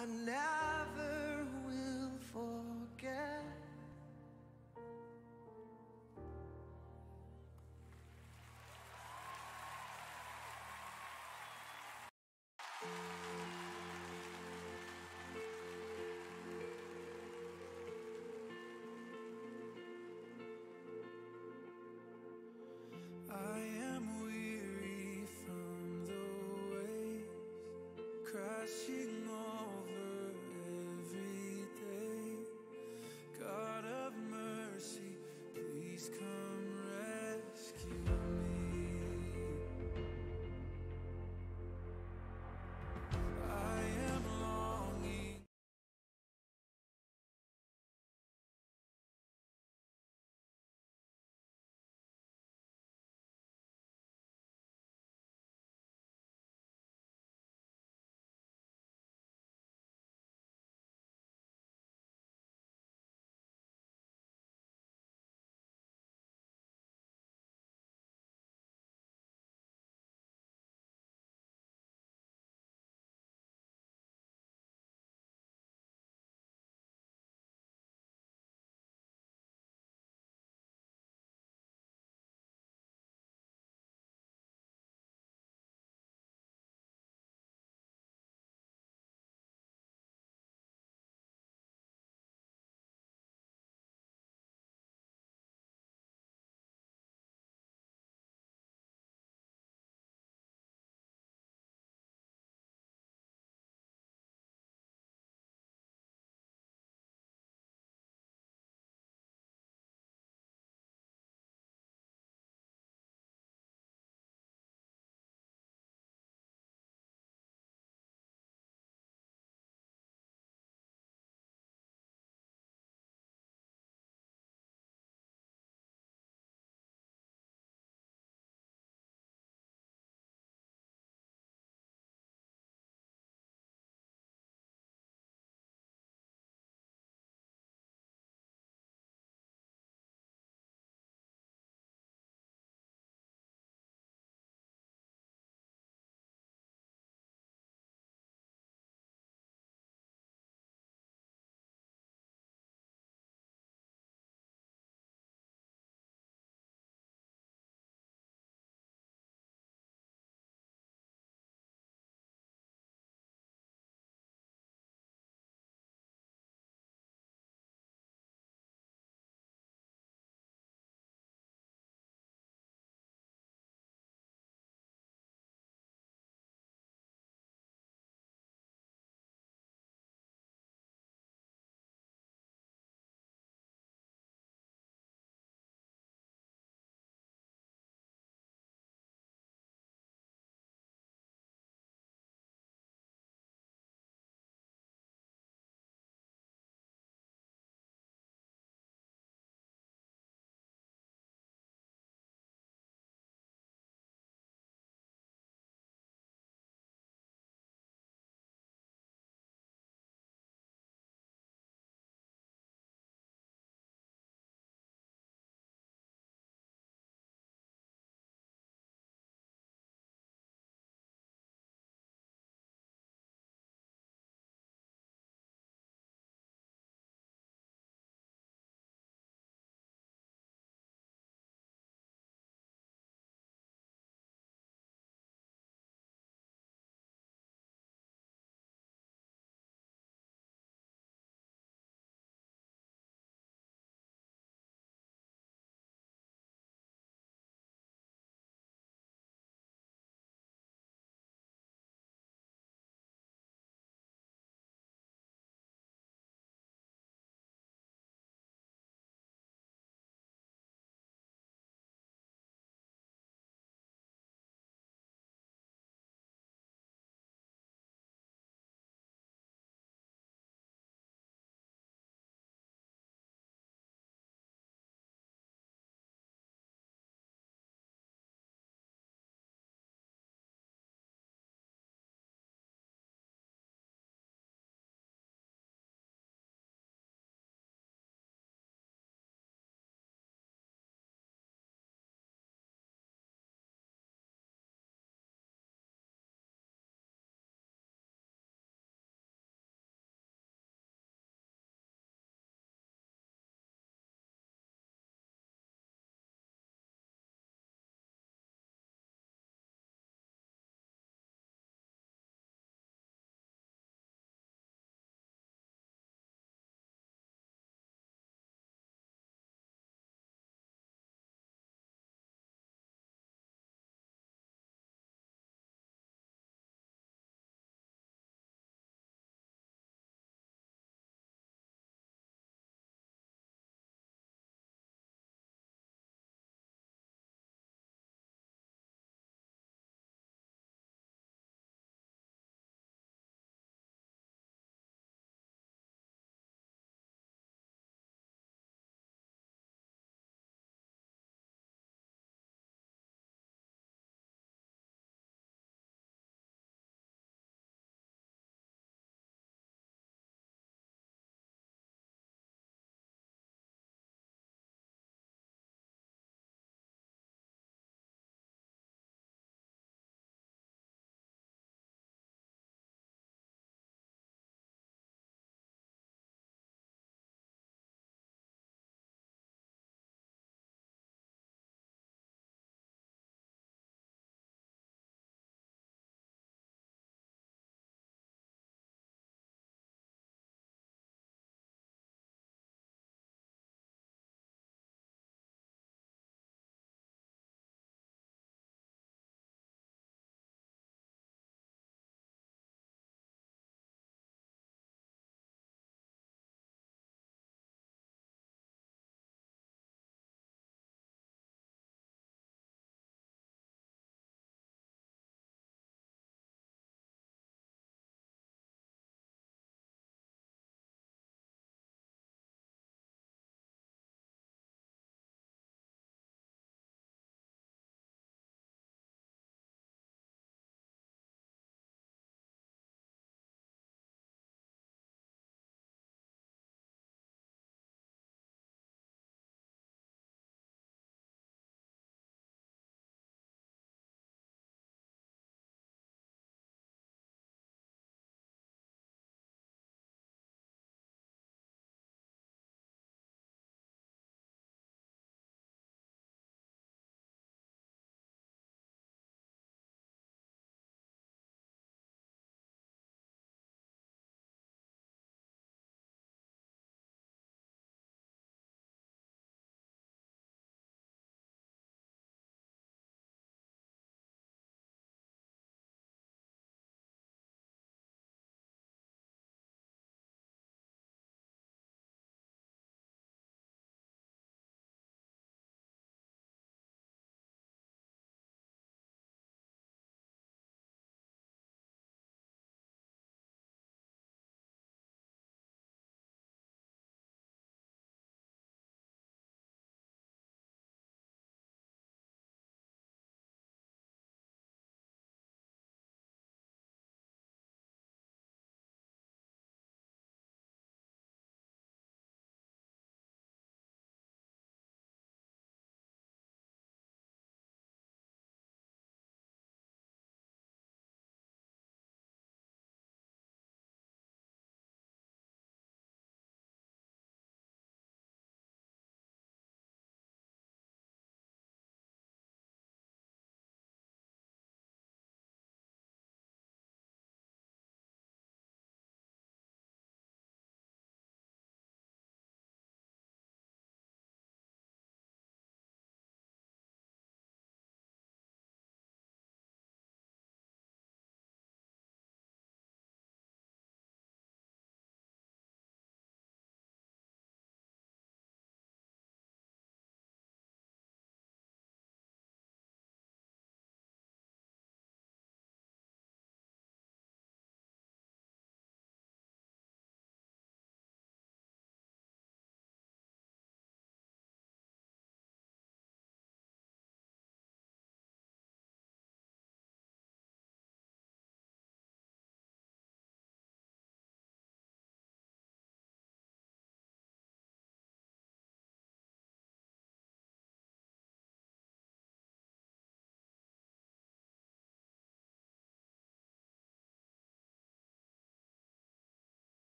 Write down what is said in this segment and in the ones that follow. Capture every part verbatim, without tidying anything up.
I never will forget. I am weary from the waves crashing over every day. God of mercy, please come rescue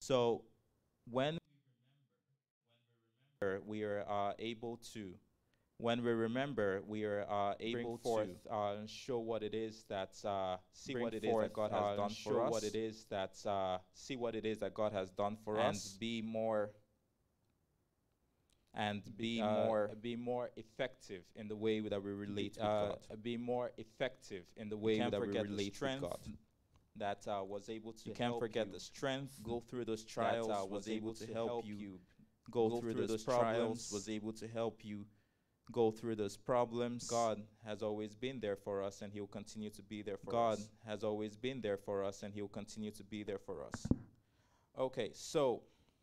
So when we are uh, able to, when we remember, we are uh, able forth, to uh, show what it is that uh, see bring what it is forth, that God has uh, done show for us. what it is that uh, see what it is that God has done for and us, be more and be uh, more be more effective in the way that we relate Be- with uh, God. Be more effective in the way can't that we forget the relate with strength God. That uh, was able to You can't help forget you the strength go through those that trials. uh, was able to help you go, go through, through those those problems. trials. Was able to help you go through those problems. God has always been there for us, and He will continue to be there for God us. God has always been there for us, and He will continue to be there for us. Okay, so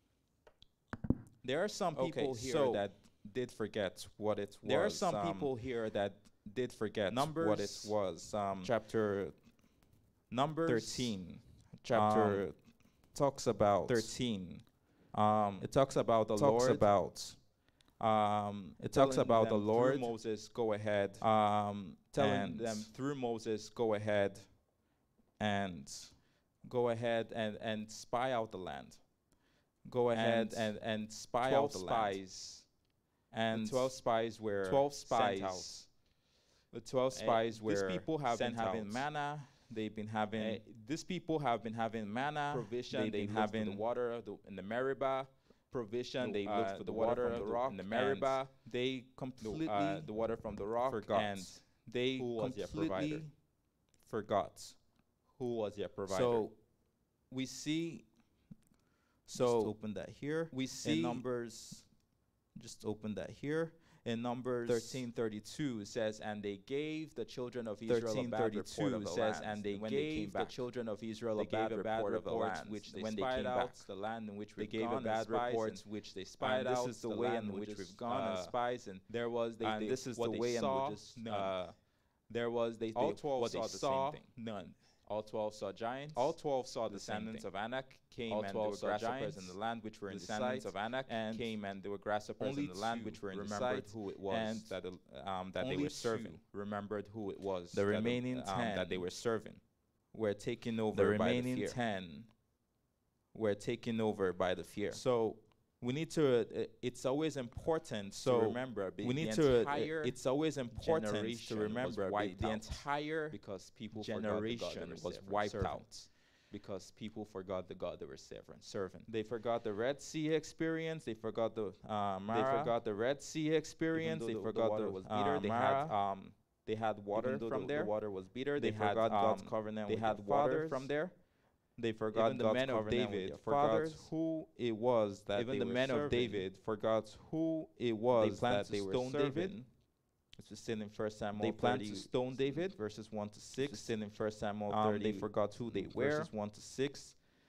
there are some Okay, people here so that did forget what it was. There are some um, people here that did forget Numbers what it was. Um, chapter Numbers thirteen, chapter um, talks about thirteen. Um, It talks about the talks Lord. about Um, it talks telling about the them through Lord Moses, go ahead. um, telling and them through Moses, go ahead and go ahead and, and spy out the land. Go ahead and, and, and spy out the spies land. and The twelve spies were twelve sent out. spies. The twelve Uh, spies these were people have sent been having out. manna. They've been having Uh, these people have been having manna. provision. They've They've been looked for having the water the, in the Meribah. Provision. the, They uh, looked for the the, water water, from the the- rock in the and Meribah. They the, completely uh, the water from the rock forgot. and they who was their completely provider. forgot. Who was their provider? So we see. So just open that here. we In see Numbers, just open that here. In Numbers thirteen thirty-two says, and they gave the children of Israel a bad report of the says, land. and they when gave they came the back, children of Israel they a bad gave a bad report of the report land, which they when they spied came out back. the land in which They we've gave a gone, bad and spies, report, and which they spied and this out is the the way land in in which which we've we've gone, gone, uh, and spies, and there was they, and they this is what the they way in saw, which is, none. uh, there was they, all they twelve what saw they the same saw thing. none. All twelve saw giants. All twelve saw the descendants same of Anak came All and there twelve were saw grasshoppers giants, in the land which were in the descendants sight, of Anak, and came and there were grasshoppers only in the land two which were in the remembered sight, who it was and that the- um, that they only were serving. two remembered who it was. The that remaining um, that they ten were serving were taken over The by remaining the fear. ten Were taken over by the fear. So we need to. Uh, it's always important So to remember. be- we the need to. uh, entire It's always important generation to was remember be- wiped the out entire because people generation forgot the God they were was serving- wiped serving. out. because people forgot the God they were serving. Serving. They forgot the Red Sea experience. They forgot the uh, They Mara. forgot the Red Sea experience. Even They though the- the forgot water the was uh, bitter, they had, Mara. um, They had water Even though from the- there. the water was bitter. They, They, forgot had God's um, covenant. They with had their water fathers. from there. They forgot Even the God's men of covenant with David their forgot fathers. who it was that Even they the were men of serving. David forgot who it was They planned that to they were stone serving. David. This is still in First Samuel. They planned to thirty, stone David. verses one to This is six. still in First Samuel Um, thirty. they forgot who they were. Verses one to six.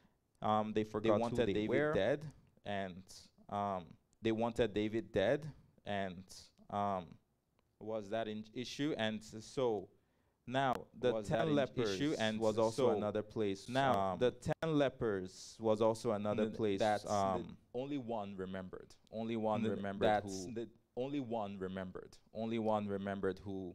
Um, they forgot They wanted who they David were, dead, and um, they wanted David dead, and um, was that an issue? And so now the Was that ten an lepers issue? And was also so another place. now um, the ten lepers was also another n- place. that's the- um, only one remembered. only one n- remembered that's who. the- only one remembered. Only one remembered who.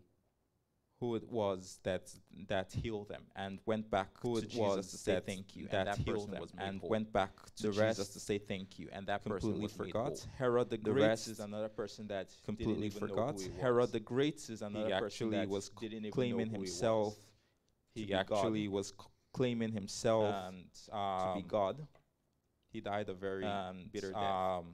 Who it was that that healed them and went back Who to it Jesus was to say that- thank you, that and that healed healed them was and and whole. went back to The Jesus rest to say thank you, and that person completely was made forgot. whole. Herod the, The Great rest is another person that completely didn't even forgot. Know who he Herod was. the Great is another he person actually that was didn't even claiming know who himself. He, He was. He actually actually was c- claiming himself and to um, be God. He died a very And bitter death. um,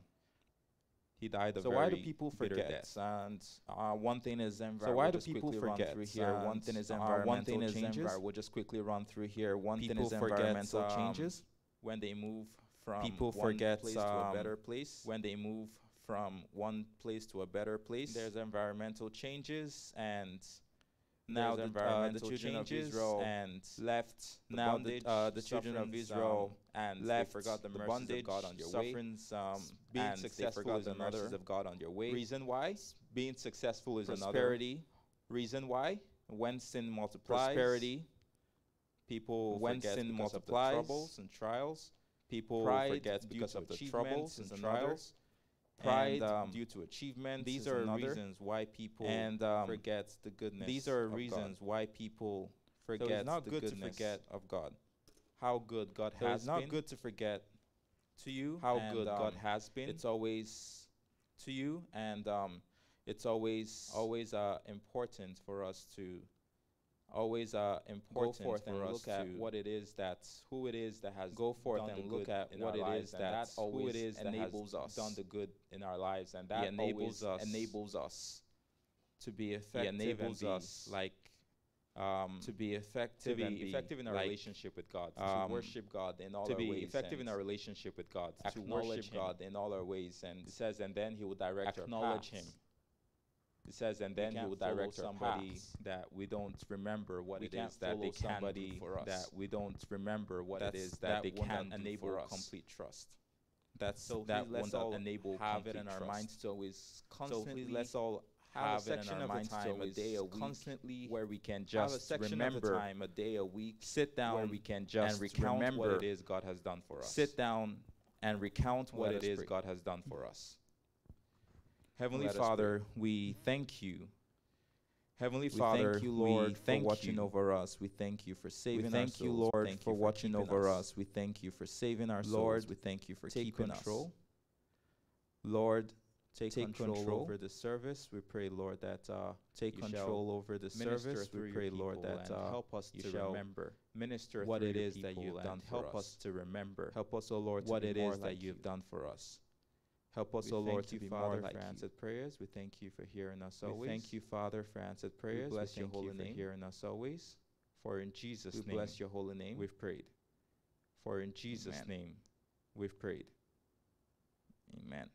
He died a so very why do people bitter forget? death. And uh, one thing is envir- So why we'll do just people quickly run forget? through here. One And, thing is uh, environmental one thing is changes. envir- We'll just quickly run through here. One thing People is forget, environmental um, changes. When they move from people one forget, place to a um, better place. When they move from one place to a better place. There's environmental changes, and now There's the, uh, the environmental children of changes Israel and left the now bondage, the, uh, the children of sufferings, Israel um, and left they forgot the, the mercies bondage, of God on your way. sufferings, um, S- being and they successful forgot is the another mercies of God on your way. reason why. Being successful is another Prosperity, reason why. When sin multiplies, prosperity. people When forget sin because of the multiplies, troubles and trials. People pride forget due because to of the achievements troubles is and another. trials. Pride And, um, due to achievements. these is are another. reasons why people And um, forget the goodness. these are of God. reasons why people it's forget not the good to goodness forget of God. How good God So has it's not been. good to forget to you how and, good um, God has been. It's always to you, and um, it's always always uh, important for us to always uh, important go forth for and us look at to what it is that who it is that has go forth done and the look good at in what our it lives, is and that that who always it is that enables has us done the good in our lives, and He that enables always us enables us to be He effective enables and be us like um, to be to effective be and be effective in our like, relationship with God, um, to worship God in all to our be ways, effective in and our relationship with God, to acknowledge worship Him. God in all our ways, and It says, and then He will direct acknowledge our Him. paths. It says, and We then He can't will follow direct our somebody paths. That we don't remember what We it can't is that they follow can do somebody for us. that we don't remember what That's it is that, that they one can that do enable for us. complete trust. That's So that please one let's that all enable have it complete in our trust. minds to always So constantly please let's all have a have it in section our of the minds to time, a always day, a week, constantly where we can have a just section of the remember, time, a day, a week, sit down where we can just and recount remember what it is God has done for us. sit down and recount what Let it us is pray. God has done for us. Heavenly Let us Father, we thank you. Heavenly We Father, thank you, Lord, we for thank watching you. over us. We thank you for saving we our thank you, souls. Lord, Thank for you watching keeping over us. us. We thank you for saving our Lord, souls. We thank you for take keeping control. us. Lord, Take, take control, control over the service. We pray, Lord, that uh, take you control over the minister service. through We your pray, Lord, people that and uh, help us you to shall remember minister what through it your is that people you've and done for help us. us to remember Help us, O Lord, to what be it more is like that you've you. done for us. Help us, We O Lord, thank to you, be Father, more like for you. answered prayers. We thank you for hearing us We always. thank you, Father, for answered prayers. We bless we your thank holy you for name. hearing us always. For in Jesus' We name bless your holy name. we've prayed. For in Jesus' Amen. name we've prayed. Amen.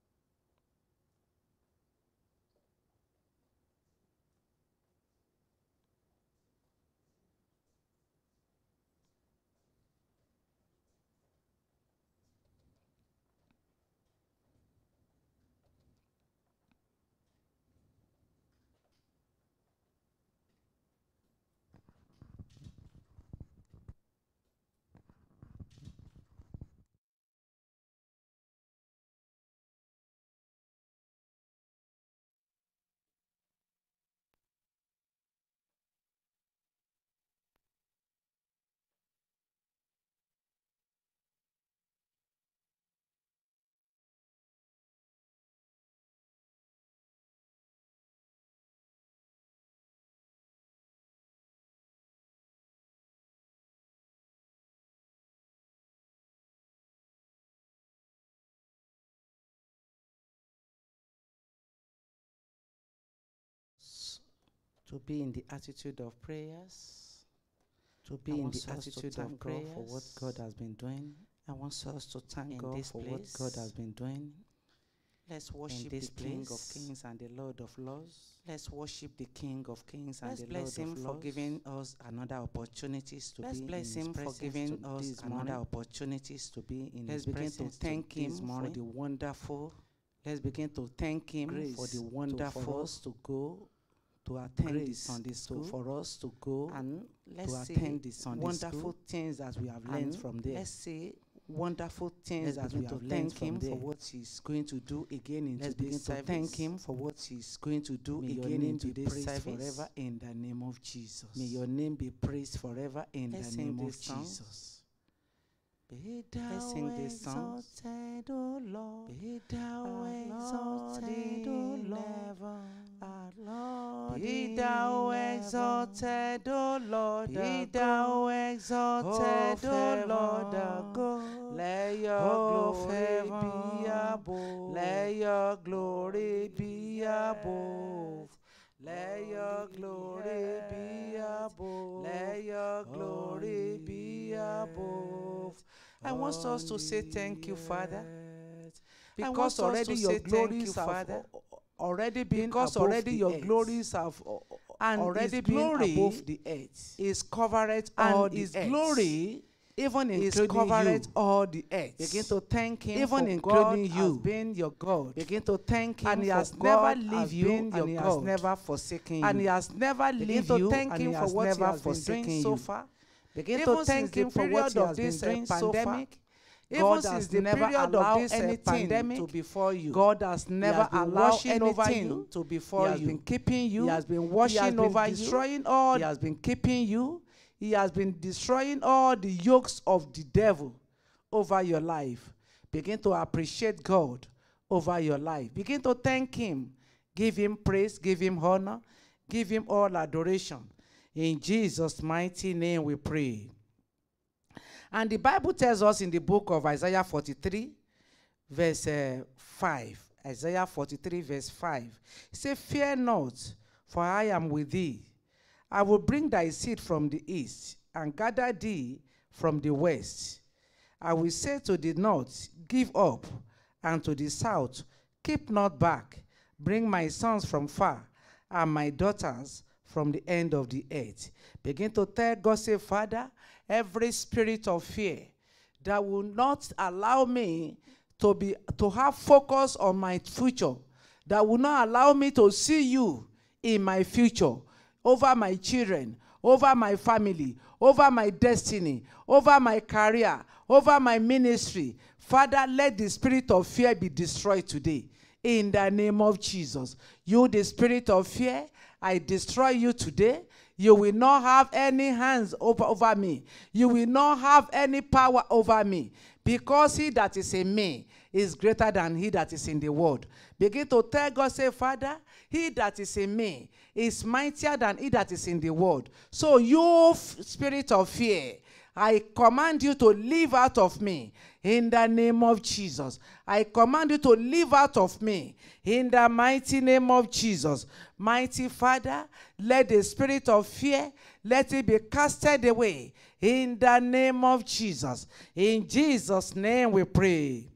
s- to be in the attitude of prayers, to I be in want the us to attitude thank of God for what prayers. God has been doing I want us to thank in God this for place, what God has been doing Let's in worship this the King place. of Kings and the Lord of Lords. Let's worship the King of Kings and Let's the bless Lord him of for Lords. giving us another opportunities to Let's be bless in His him for presence giving to us this another morning. opportunities to be in Let's His begin presence to thank to this him for morning. the wonderful Let's begin to thank Him grace for the to- wonderful for us to go to attend the grace Sunday to- school for us to go and let's to see attend the Sunday wonderful school things that we have learned and from there. let's see wonderful things Let's that we begin have to learned thank from Him for there. what He's going to do again in Let's begin today's to service. thank Him for what He's going to do May your again name in be today's praised service. forever in the name of Jesus. May May your name be praised forever in Let's the sing name of this song. Jesus. Be Let's thou sing this song. exalted, O Lord. Be thou Our Lord exalted, O in Lord. heaven. Our Lord Be in thou heaven. exalted, O Lord. Be Be thou thou exalted, O Lord. heaven. God. Let your Of glory heaven. be above. Let your glory be above. Let your glory be above. Let your glory be above. I want us to say on thank you, the Father. earth. I want Because us already to your say thank glories you, have Father. al- already been Because above already the your earth. glories have uh, and already His been glory above the earth. is covered And all the His earth. glory even is including covered you. all the earth. Begin to thank Him Even for including God you. has been your God. Begin to thank Him And He for has God never has leave you been and your He God. has never forsaken and you. He has never Begin leave to you thank and Him He for has what He never has been forsaken doing you. so far. Begin Even to thank since the Him for what period He of has this been uh, doing so far. pandemic, Even God since has the never period of allowed this uh, anything pandemic to befall you. God has He never has been allowed watching over anything you to He befall has you. been keeping you. He has been He watching has been over you. destroying all. He has been keeping you. He has been destroying all the yokes of the devil over your life. Begin to appreciate God over your life. Begin to thank him. Give him praise, give him honor, give him all adoration. In Jesus' mighty name we pray. And the Bible tells us in the book of Isaiah forty-three, verse uh, five. Isaiah forty-three, verse five. It says, fear not, for I am with thee. I will bring thy seed from the east, and gather thee from the west. I will say to the north, give up, and to the south, keep not back. Bring my sons from far, and my daughters from the end of the earth. Begin to tell God, say, Father, every spirit of fear that will not allow me to be to have focus on my future, that will not allow me to see you in my future, over my children, over my family, over my destiny, over my career, over my ministry. Father, let the spirit of fear be destroyed today. In the name of Jesus. You, the spirit of fear, I destroy you today. You will not have any hands over, over me. You will not have any power over me. Because he that is in me is greater than he that is in the world. Begin to tell God, say, Father, he that is in me is mightier than he that is in the world. So you, spirit of fear, I command you to leave out of me in the name of Jesus. I command you to leave out of me in the mighty name of Jesus. Mighty Father, let the spirit of fear, let it be casted away in the name of Jesus. In Jesus' name we pray.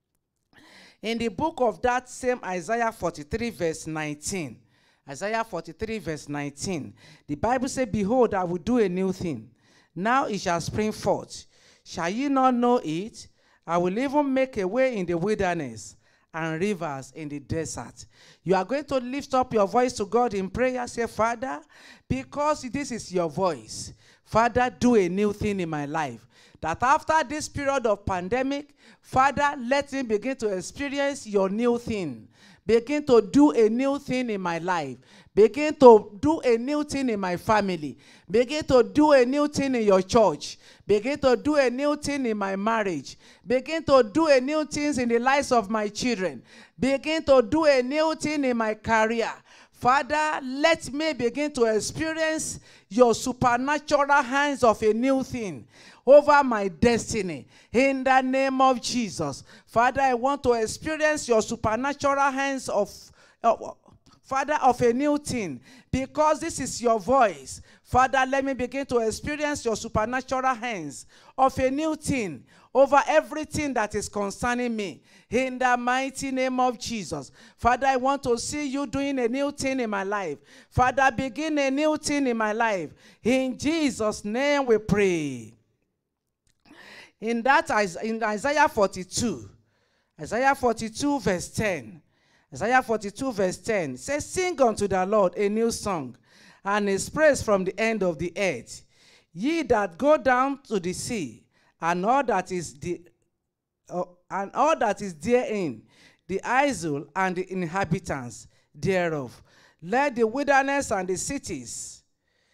In the book of that same Isaiah forty-three, verse nineteen, Isaiah forty-three, verse nineteen, the Bible says, behold, I will do a new thing. Now it shall spring forth. Shall ye not know it? I will even make a way in the wilderness and rivers in the desert. You are going to lift up your voice to God in prayer. Say, Father, because this is your voice, Father, do a new thing in my life. That after this period of pandemic, Father, let me begin to experience your new thing. Begin to do a new thing in my life. Begin to do a new thing in my family. Begin to do a new thing in your church. Begin to do a new thing in my marriage. Begin to do a new thing in the lives of my children. Begin to do a new thing in my career. Father, let me begin to experience your supernatural hands of a new thing over my destiny. In the name of Jesus. Father, I want to experience your supernatural hands of, of Father, of a new thing, because this is your voice. Father, let me begin to experience your supernatural hands of a new thing over everything that is concerning me. In the mighty name of Jesus. Father, I want to see you doing a new thing in my life. Father, begin a new thing in my life. In Jesus' name we pray. In that, in Isaiah forty-two, Isaiah forty-two, verse ten. Isaiah forty-two, verse ten says, sing unto the Lord a new song, and his praise from the end of the earth. Ye that go down to the sea, and all that is the uh, and all that is therein, the isle and the inhabitants thereof. Let the wilderness and the cities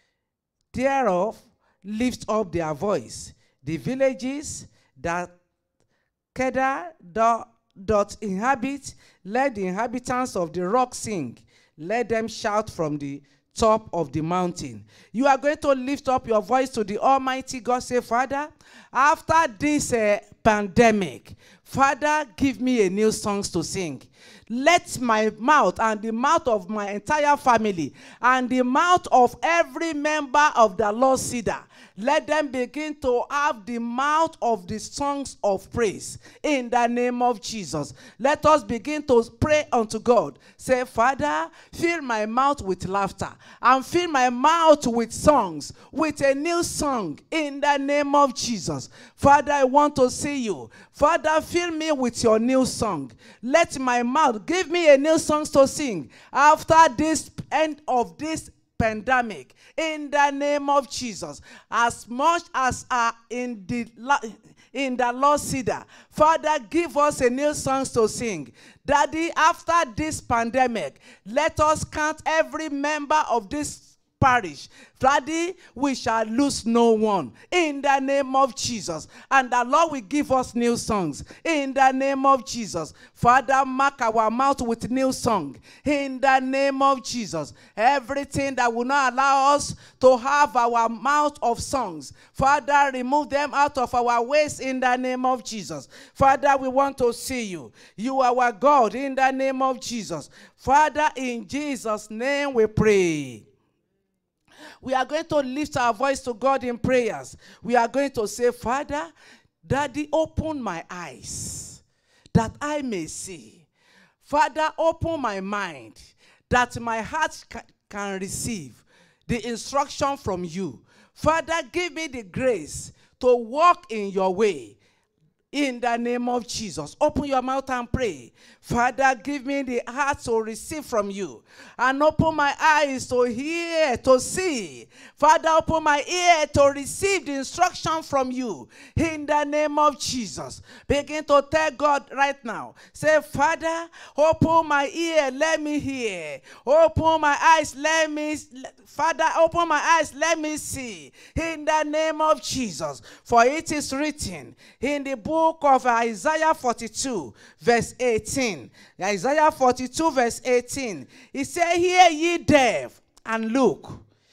thereof lift up their voice. The villages that Kedar doth inhabit, let the inhabitants of the rock sing. Let them shout from the top of the mountain. You are going to lift up your voice to the Almighty God. Say, Father, after this uh, pandemic, Father, give me a new song to sing. Let my mouth and the mouth of my entire family and the mouth of every member of the Lord's Cedar, let them begin to have the mouth of the songs of praise in the name of Jesus. Let us begin to pray unto God. Say, Father, fill my mouth with laughter and fill my mouth with songs, with a new song in the name of Jesus. Father, I want to see you. Father, fill me with your new song. Let my mouth give me a new song to sing after this end of this pandemic in the name of Jesus. As much as are in the in the Lord's Cedar, Father, give us a new song to sing. Daddy, after this pandemic, let us count every member of this perish. Daddy, we shall lose no one in the name of Jesus. And the Lord will give us new songs in the name of Jesus. Father, mark our mouth with new song in the name of Jesus. Everything that will not allow us to have our mouth of songs, Father, remove them out of our ways in the name of Jesus. Father, we want to see you. You are our God in the name of Jesus. Father, in Jesus' name we pray. We are going to lift our voice to God in prayers. We are going to say, Father, Daddy, open my eyes that I may see. Father, open my mind that my heart ca can receive the instruction from you. Father, give me the grace to walk in your way. In the name of Jesus, open your mouth and pray. Father, give me the heart to receive from you, and open my eyes to hear, to see. Father, open my ear to receive the instruction from you. In the name of Jesus, begin to tell God right now. Say, Father, open my ear, let me hear. Open my eyes, let me, Father, open my eyes, let me see. In the name of Jesus, for it is written in the book Book of Isaiah forty-two, verse eighteen. Isaiah forty-two, verse eighteen. He said, hear ye deaf, and look,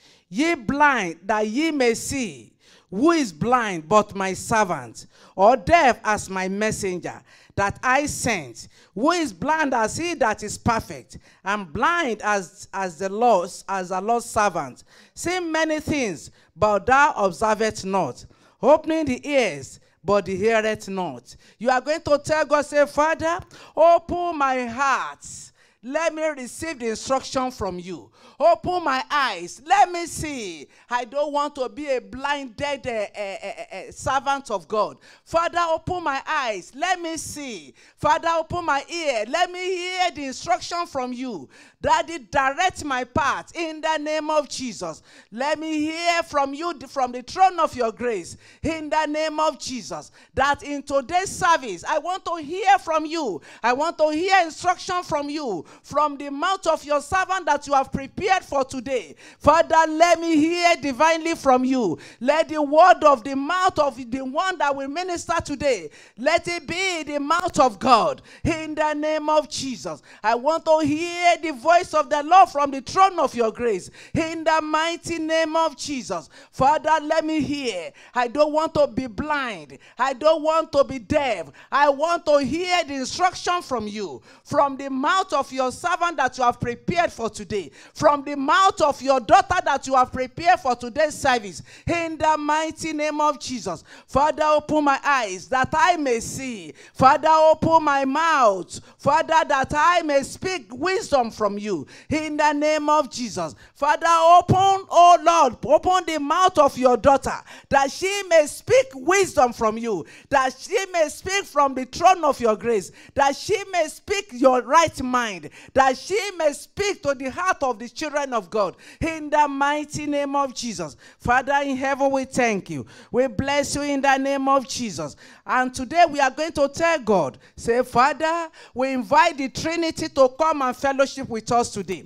ye blind, that ye may see. Who is blind but my servant, or deaf as my messenger, that I sent? Who is blind as he that is perfect, and blind as, as the Lord's, as the Lord's servant? See many things, but thou observest not. Opening the ears, but he heareth not. You are going to tell God, say, Father, open my heart. Let me receive the instruction from you. Open my eyes. Let me see. I don't want to be a blinded uh, uh, uh, uh, servant of God. Father, open my eyes. Let me see. Father, open my ear. Let me hear the instruction from you. Daddy, direct my path in the name of Jesus. Let me hear from you, from the throne of your grace, in the name of Jesus. That in today's service, I want to hear from you. I want to hear instruction from you, from the mouth of your servant that you have prepared for today. Father, let me hear divinely from you. Let the word of the mouth of the one that will minister today, let it be the mouth of God in the name of Jesus. I want to hear the voice of the Lord from the throne of your grace in the mighty name of Jesus. Father, let me hear. I don't want to be blind. I don't want to be deaf. I want to hear the instruction from you, from the mouth of your servant that you have prepared for today, from the mouth of your daughter that you have prepared for today's service, in the mighty name of Jesus. Father, open my eyes that I may see. Father, open my mouth, Father, that I may speak wisdom from you, in the name of Jesus. Father, open, oh Lord, open the mouth of your daughter, that she may speak wisdom from you, that she may speak from the throne of your grace, that she may speak your right mind, that she may speak to the heart of the children of God, in the mighty name of Jesus. Father in heaven, we thank you. We bless you in the name of Jesus. And today we are going to tell God, say, Father, we invite the Trinity to come and fellowship with us today.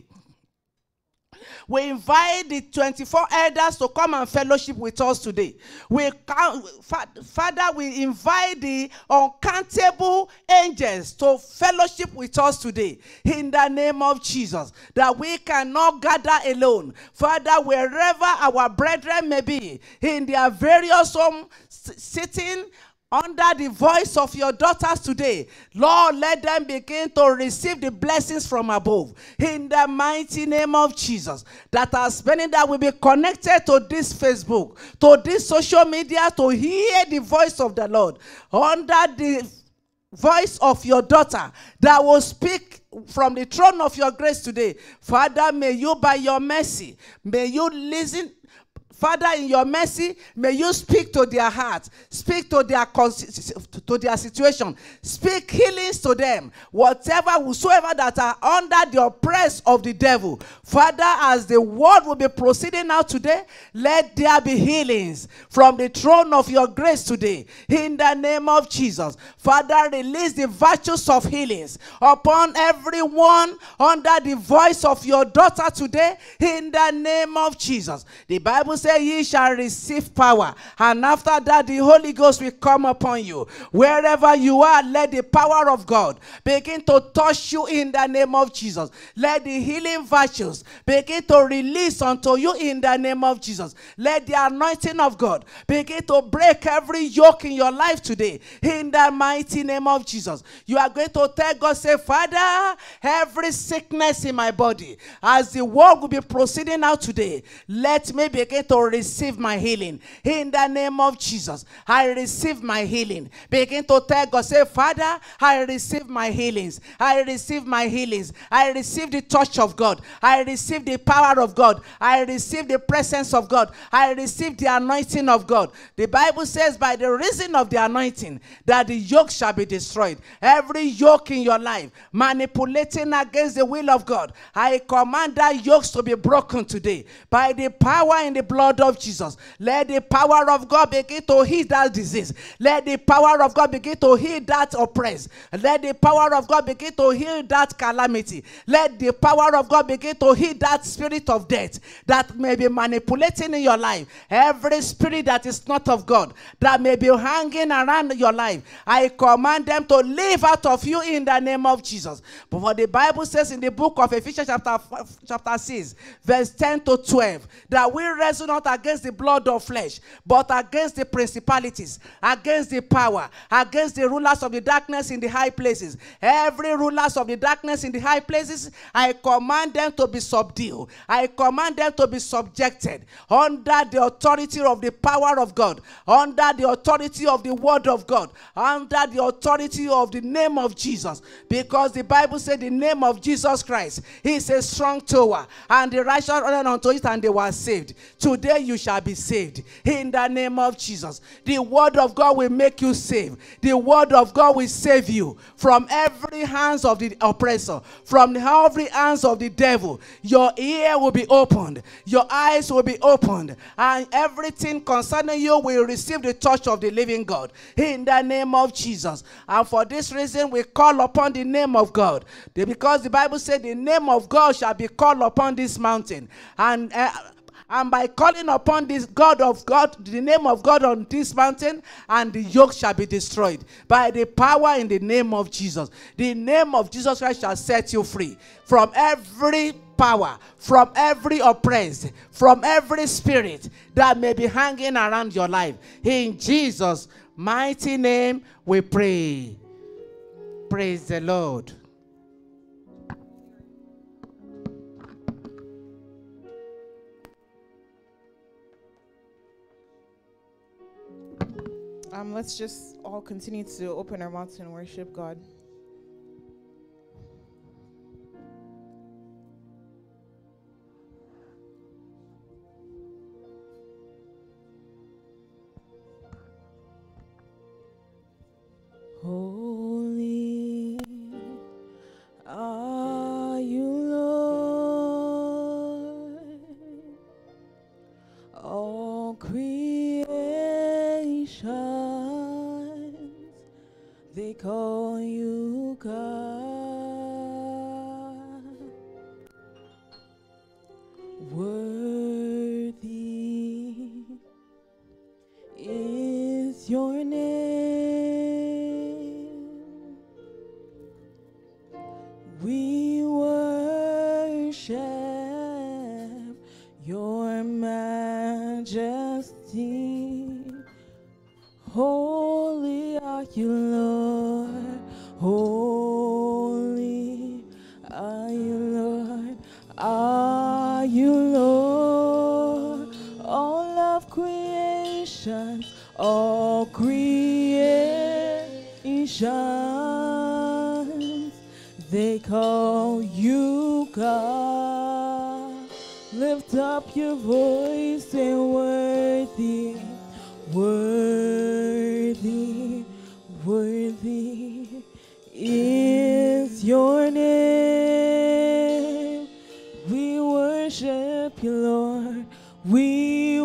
We invite the twenty-four elders to come and fellowship with us today. We can, Father, we invite the uncountable angels to fellowship with us today in the name of Jesus, that we cannot gather alone. Father, wherever our brethren may be, in their various homes, sitting under the voice of your daughters today, Lord, let them begin to receive the blessings from above in the mighty name of Jesus. That as many that will be connected to this Facebook, to this social media, to hear the voice of the Lord under the voice of your daughter that will speak from the throne of your grace today. Father, may you by your mercy, may you listen. Father, in your mercy, may you speak to their hearts, speak to their to their situation, speak healings to them, whatever, whosoever that are under the oppress of the devil. Father, as the word will be proceeding out today, let there be healings from the throne of your grace today. In the name of Jesus, Father, release the virtues of healings upon everyone under the voice of your daughter today. In the name of Jesus, the Bible says, ye shall receive power, and after that the Holy Ghost will come upon you. Wherever you are, let the power of God begin to touch you in the name of Jesus. Let the healing virtues begin to release unto you in the name of Jesus. Let the anointing of God begin to break every yoke in your life today in the mighty name of Jesus. You are going to tell God, say, Father, every sickness in my body, as the word will be proceeding out today, let me begin to receive my healing in the name of Jesus. I receive my healing. Begin to tell God, say, Father, I receive my healings. I receive my healings. I receive the touch of God. I receive the power of God. I receive the presence of God. I receive the anointing of God. The Bible says, by the reason of the anointing, that the yoke shall be destroyed. Every yoke in your life manipulating against the will of God, I command that yokes to be broken today by the power in the blood of Jesus. Let the power of God begin to heal that disease. Let the power of God begin to heal that oppress. Let the power of God begin to heal that calamity. Let the power of God begin to heal that spirit of death that may be manipulating in your life. Every spirit that is not of God that may be hanging around your life, I command them to leave out of you in the name of Jesus. But what the Bible says in the book of Ephesians chapter, chapter six, verse ten to twelve, that we wrestle not against the blood of flesh, but against the principalities, against the power, against the rulers of the darkness in the high places. Every rulers of the darkness in the high places, I command them to be subdued. I command them to be subjected under the authority of the power of God, under the authority of the word of God, under the authority of the name of Jesus. Because the Bible said the name of Jesus Christ is a strong tower, and the righteous run unto it and they were saved. Today you shall be saved in the name of Jesus. The word of God will make you saved. The word of God will save you from every hands of the oppressor, from every hands of the devil. Your ear will be opened, your eyes will be opened, and everything concerning you will receive the touch of the living God in the name of Jesus. And for this reason we call upon the name of God, because the Bible said the name of God shall be called upon this mountain. And uh, And by calling upon this God of God, the name of God on this mountain, and the yoke shall be destroyed by the power in the name of Jesus. The name of Jesus Christ shall set you free from every power, from every oppressed, from every spirit that may be hanging around your life. In Jesus' mighty name we pray. Praise the Lord. Um, let's just all continue to open our mouths and worship God. Holy are you, Lord, all creation, they call you God. Worthy is your name. We worship your majesty. Holy are you, Lord. Holy are you, Lord. Are you, Lord? All of creation, all creation, they call you God. Lift lift up your voice and worthy, worthy, worthy is your name. We worship you, Lord. We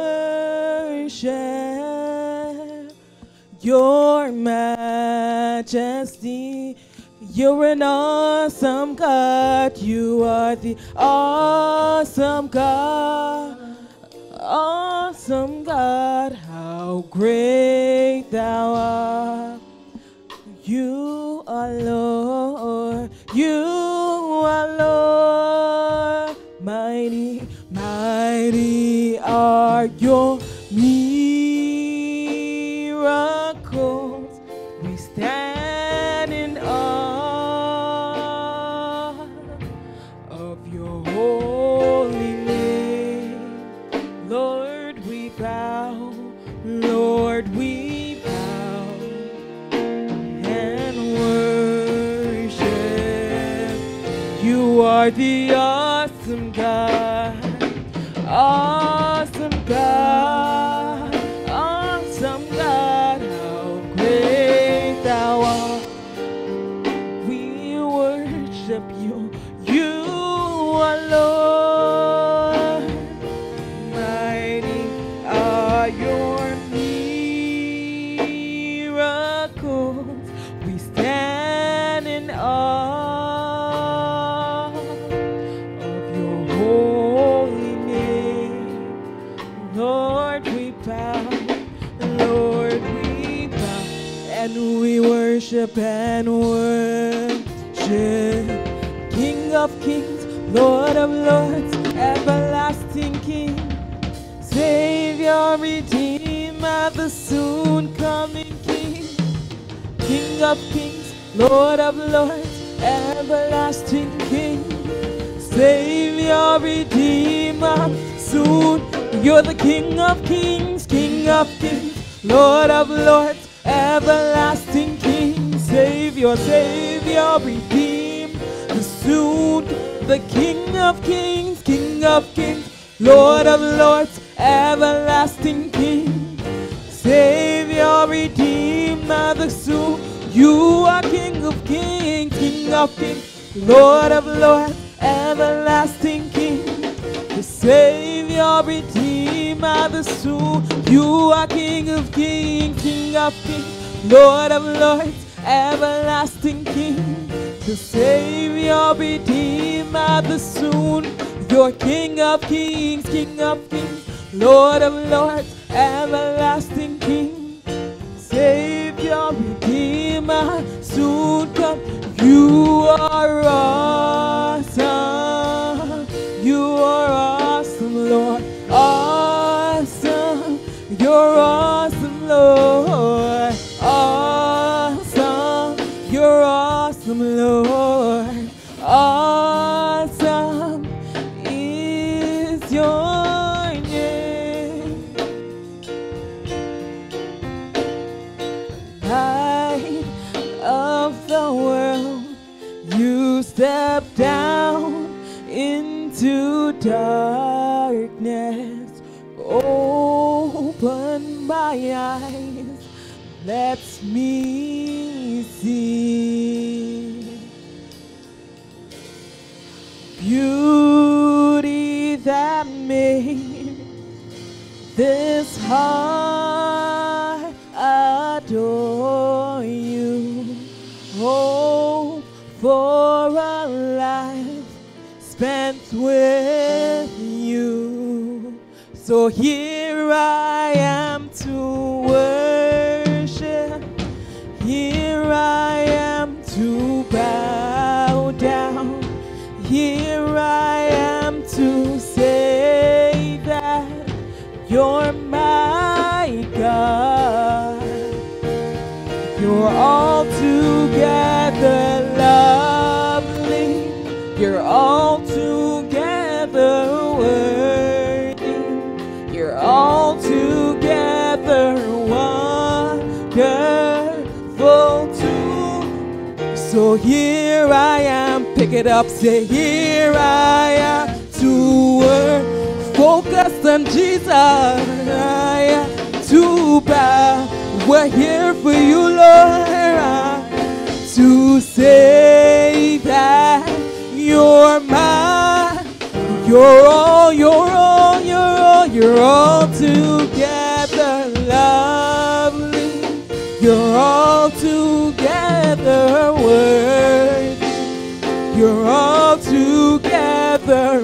worship your majesty. You're an awesome God. You are the awesome God. Awesome God. How great thou art. You are Lord. You are Lord. Mighty, mighty are your miracles. We stand in awe of your holy name. Lord, we bow. Lord, we bow and worship. You are the awesome God. Awesome God. Awesome God. How great thou art. We worship you. You are Lord. Mighty are your miracles. We stand in awe of your holy name. Lord, we bow. Lord, we bow. And we worship and worship. King of kings, Lord of lords, everlasting King. Savior, Redeemer, the soon coming King. King of kings, Lord of lords, everlasting King. Savior, Redeemer, soon. You're the King of kings, King of kings, Lord of lords, everlasting King. Savior, Savior, Redeemer, the soon. The King of kings, King of kings, Lord of lords, everlasting King. Savior, Redeemer, the soon. You are King of kings, King of kings, Lord of lords, everlasting King. The Savior, Redeemer, the soon. You are King of kings, King of kings, Lord of lords, everlasting King. The Savior, Redeemer, the soon. You're King of kings, King of kings, Lord of lords, everlasting King. Savior, Redeemer, soon come. You are awesome. You are awesome, Lord. Awesome. You're awesome, Lord. Awesome. You're awesome, Lord. Awesome is your name. Light of the world, you step down into darkness. Open my eyes, let me see beauty that made this heart adore you. Hope for a life spent with you. So here I am to worship. Here I am to bow down. Here I am to say that you're my God. You're altogether lovely. You're altogether worthy. You're altogether wonderful too. So here I am, pick it up, say here I am to worship. focused on Jesus. To bow, we're here for you, Lord, to say that you're mine. You're all, you're all, you're all, you're all together lovely. You're all together worthy. You're all together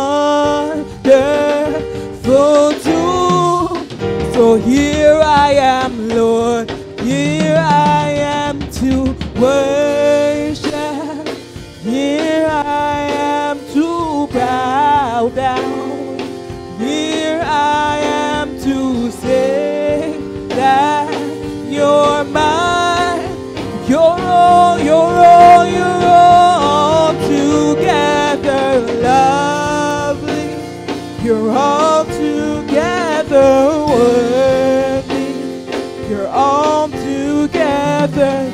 wonderful too. So here I am, Lord. Here I am to worship. Here I am to bow down. Here I am to say that you're mine. You're all, you're all, you're all together lovely. You're all together worthy. You're all together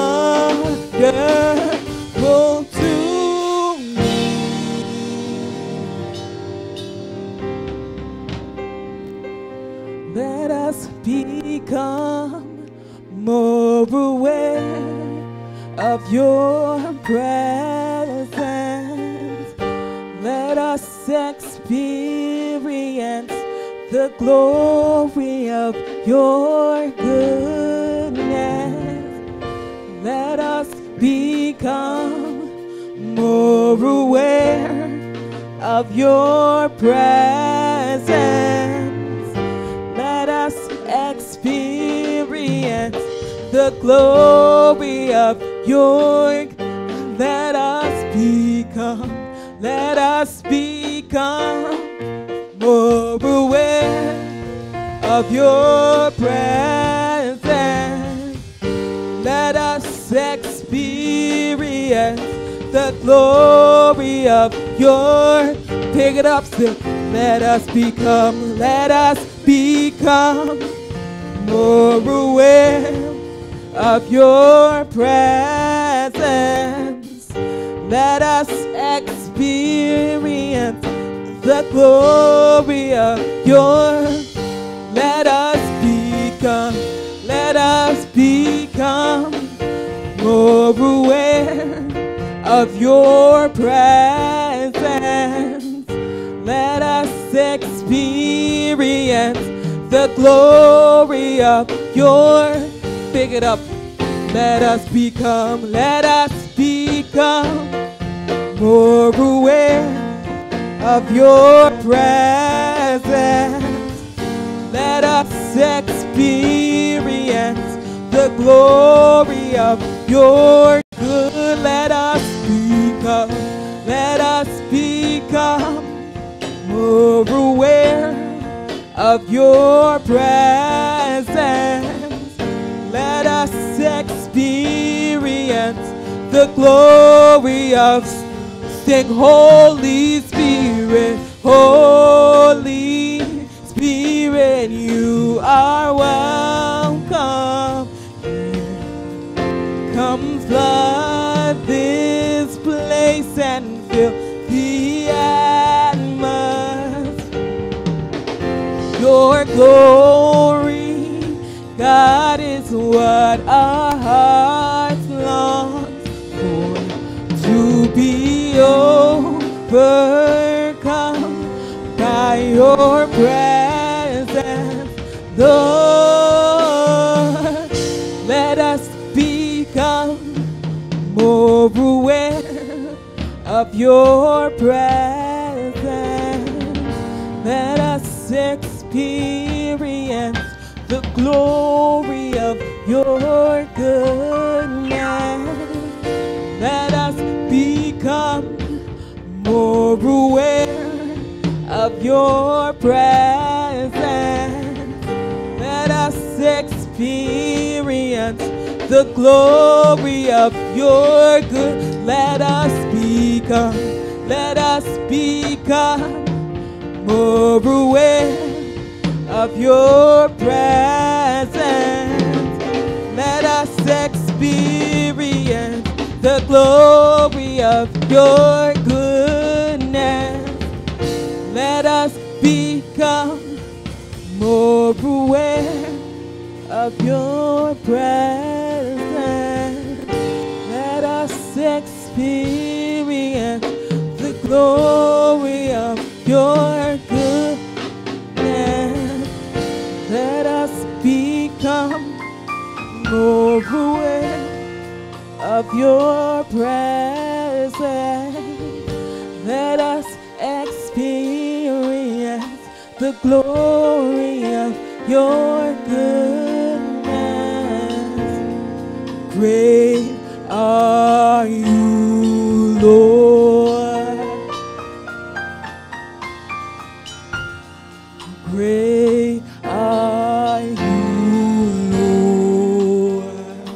wonderful to me. Let us become more aware of your presence. Let us experience the glory of your goodness. Let us become more aware of your presence. Let us experience the glory of your. Let us become, let us become more aware of your presence. Let us experience the glory of your. Pick it up, still. Let us become, let us become more aware of your presence. Let us experience the glory of your. Let us become, let us become more aware of your presence. Let us experience the glory of your. Pick it up. Let us become, let us become more aware of your presence. Let us experience the glory of your good. Let us become, let us become more aware of your presence. Let us experience the glory of. Sing, Holy Spirit, Holy Spirit, you are welcome here. Come flood this place and fill the atmosphere. Your glory, God, is what our hearts long for, to be overcome by your presence, Lord. Let us become more aware of your presence. Let us experience the glory of your goodness. Let us become more aware of your presence. Let us experience the glory of your good. Let us become, let us become more aware of your presence. Let us experience the glory of your goodness. Let us be of your presence. Let us experience the glory of your goodness. Let us become more aware of your presence. Let us experience the glory of your goodness. Great are you, Lord. Great are you, Lord.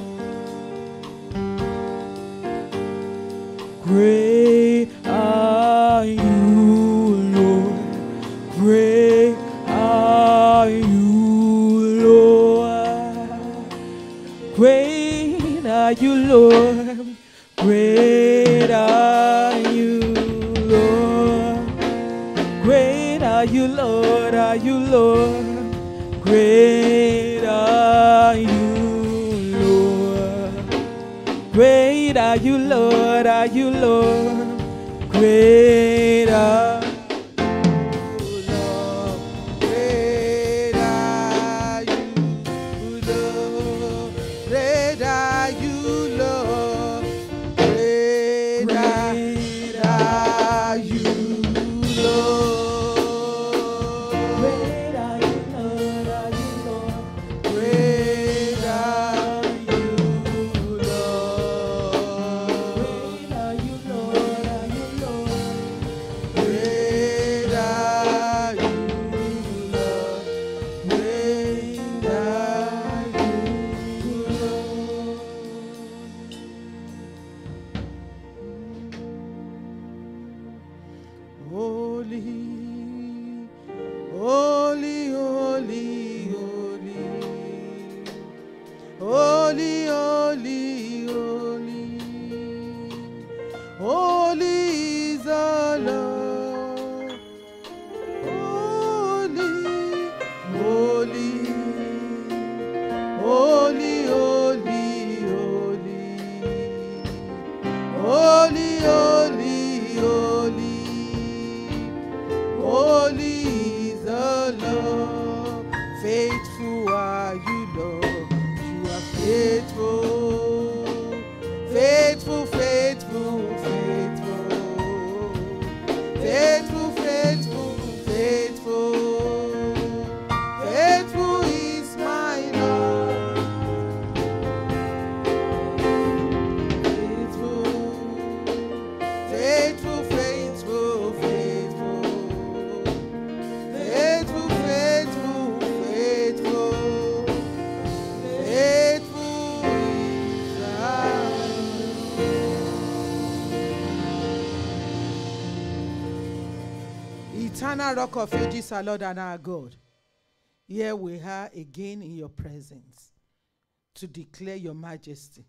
Great are you, Lord. Great are you, Lord. Great are you, Lord. Great are you, Lord. Great are you, Lord. Are you, Lord? Great are you, Lord. Great are you, Lord. Are you, Lord? Great are Eternal Rock of Ages, our Lord and our God, here we are again in your presence to declare your majesty.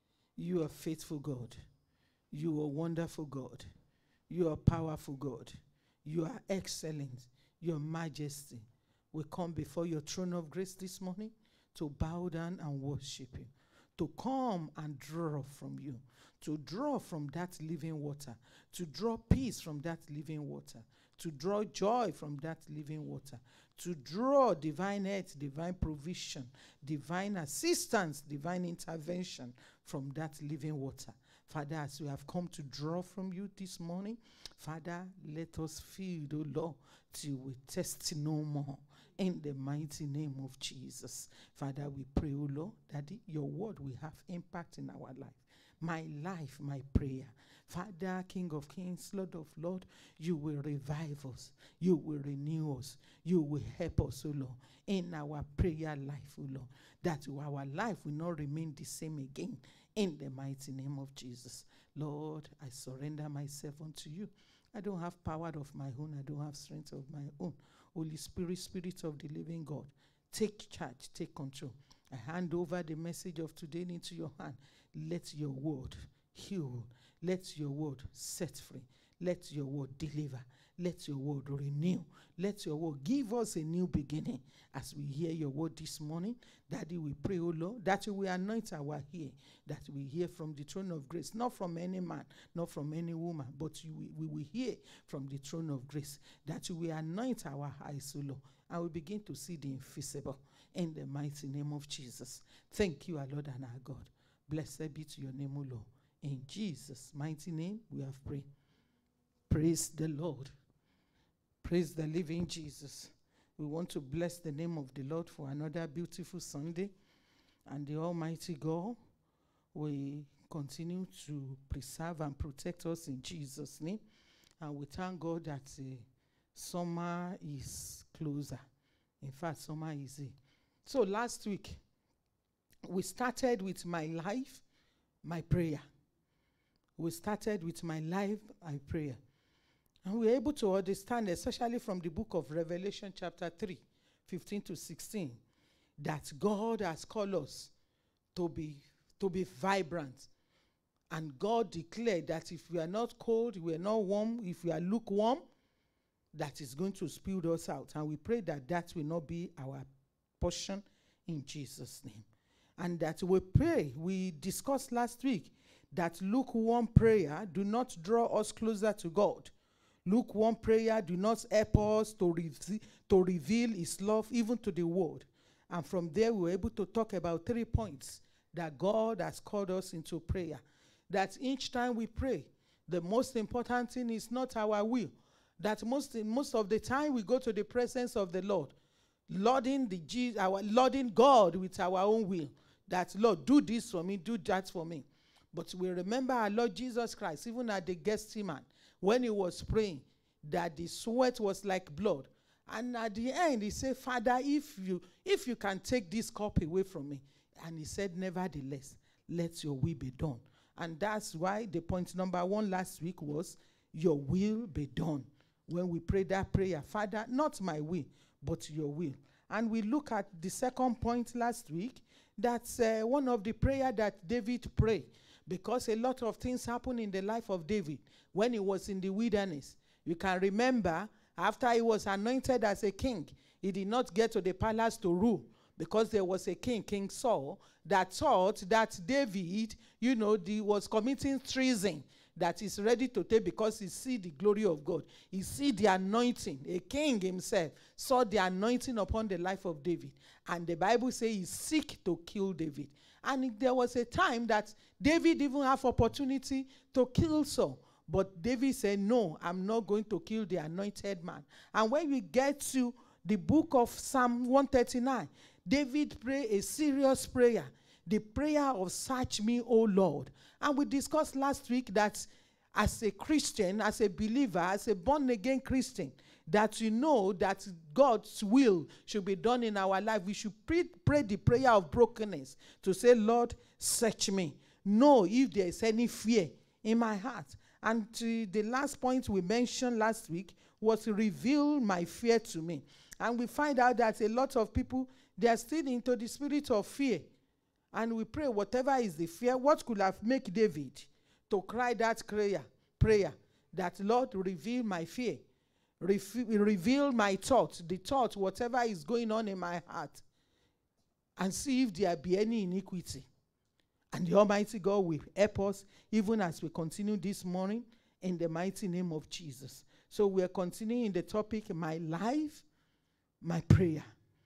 You are faithful God. You are wonderful God. You are powerful God. You are excellent. Your majesty. We come before your throne of grace this morning to bow down and worship you, to come and draw from you, to draw from that living water, to draw peace from that living water, to draw joy from that living water, to draw divine health, divine provision, divine assistance, divine intervention from that living water. Father, as we have come to draw from you this morning, Father, let us feed, O Lord, till we test no more. In the mighty name of Jesus. Father, we pray, O Lord, that your word will have impact in our life. My life, my prayer. Father, King of Kings, Lord of Lords, you will revive us. You will renew us. You will help us, O Lord, in our prayer life, O Lord, that our life will not remain the same again. In the mighty name of Jesus. Lord, I surrender myself unto you. I don't have power of my own. I don't have strength of my own. Holy Spirit, Spirit of the living God, take charge, take control. I hand over the message of today into your hand. Let your word heal. Let your word set free. Let your word deliver. Let your word renew. Let your word give us a new beginning. As we hear your word this morning, Daddy, we pray, O Lord, that you will anoint our ear, that we hear from the throne of grace, not from any man, not from any woman, but you, we will hear from the throne of grace, that you will anoint our eyes, O Lord, and we begin to see the invisible in the mighty name of Jesus. Thank you, our Lord and our God. Blessed be to your name, O Lord. In Jesus' mighty name, we have prayed. Praise the Lord. Praise the living Jesus. We want to bless the name of the Lord for another beautiful Sunday. And the Almighty God will continue to preserve and protect us in Jesus' name. And we thank God that uh, summer is closer. In fact, summer is here. So last week, we started with my life, my prayer. We started with my life, my prayer. And we were able to understand, especially from the book of Revelation chapter three, fifteen to sixteen, that God has called us to be, to be vibrant. And God declared that if we are not cold, we are not warm, if we are lukewarm, that is going to spew us out. And we pray that that will not be our portion in Jesus' name. And that we pray, we discussed last week, that lukewarm prayer do not draw us closer to God. Lukewarm prayer do not help us to, re- to reveal his love even to the world. And from there, we were able to talk about three points that God has called us into prayer. That each time we pray, the most important thing is not our will. That most, most of the time we go to the presence of the Lord, Lording, the Je- our, Lording God with our own will. That, Lord, do this for me, do that for me. But we remember our Lord Jesus Christ, even at the Gethsemane, when he was praying, that the sweat was like blood. And at the end, he said, Father, if you, if you can take this cup away from me. And he said, nevertheless, let your will be done. And that's why the point number one last week was, your will be done. When we pray that prayer, Father, not my will, but your will. And we look at the second point last week. That's uh, one of the prayer that David prayed. Because a lot of things happened in the life of David when he was in the wilderness. You can remember, after he was anointed as a king, he did not get to the palace to rule. Because there was a king, King Saul, that thought that David, you know, the, was committing treason, that is ready to take because he see the glory of God. He see the anointing. A king himself saw the anointing upon the life of David. And the Bible says he seek to kill David. And there was a time that David even had opportunity to kill Saul. But David said, no, I'm not going to kill the anointed man. And when we get to the book of Psalm one thirty-nine, David prayed a serious prayer. The prayer of search me, O Lord. And we discussed last week that as a Christian, as a believer, as a born-again Christian, that you know that God's will should be done in our life. We should pray, pray the prayer of brokenness to say, Lord, search me. Know if there is any fear in my heart. And uh, the last point we mentioned last week was reveal my fear to me. And we find out that a lot of people, they are still into the spirit of fear. And we pray whatever is the fear, what could have made David to cry that prayer, prayer that Lord, reveal my fear. Refe- reveal my thoughts, the thought, whatever is going on in my heart, and see if there be any iniquity. And the Almighty God will help us even as we continue this morning in the mighty name of Jesus. So we are continuing the topic, my life, my prayer.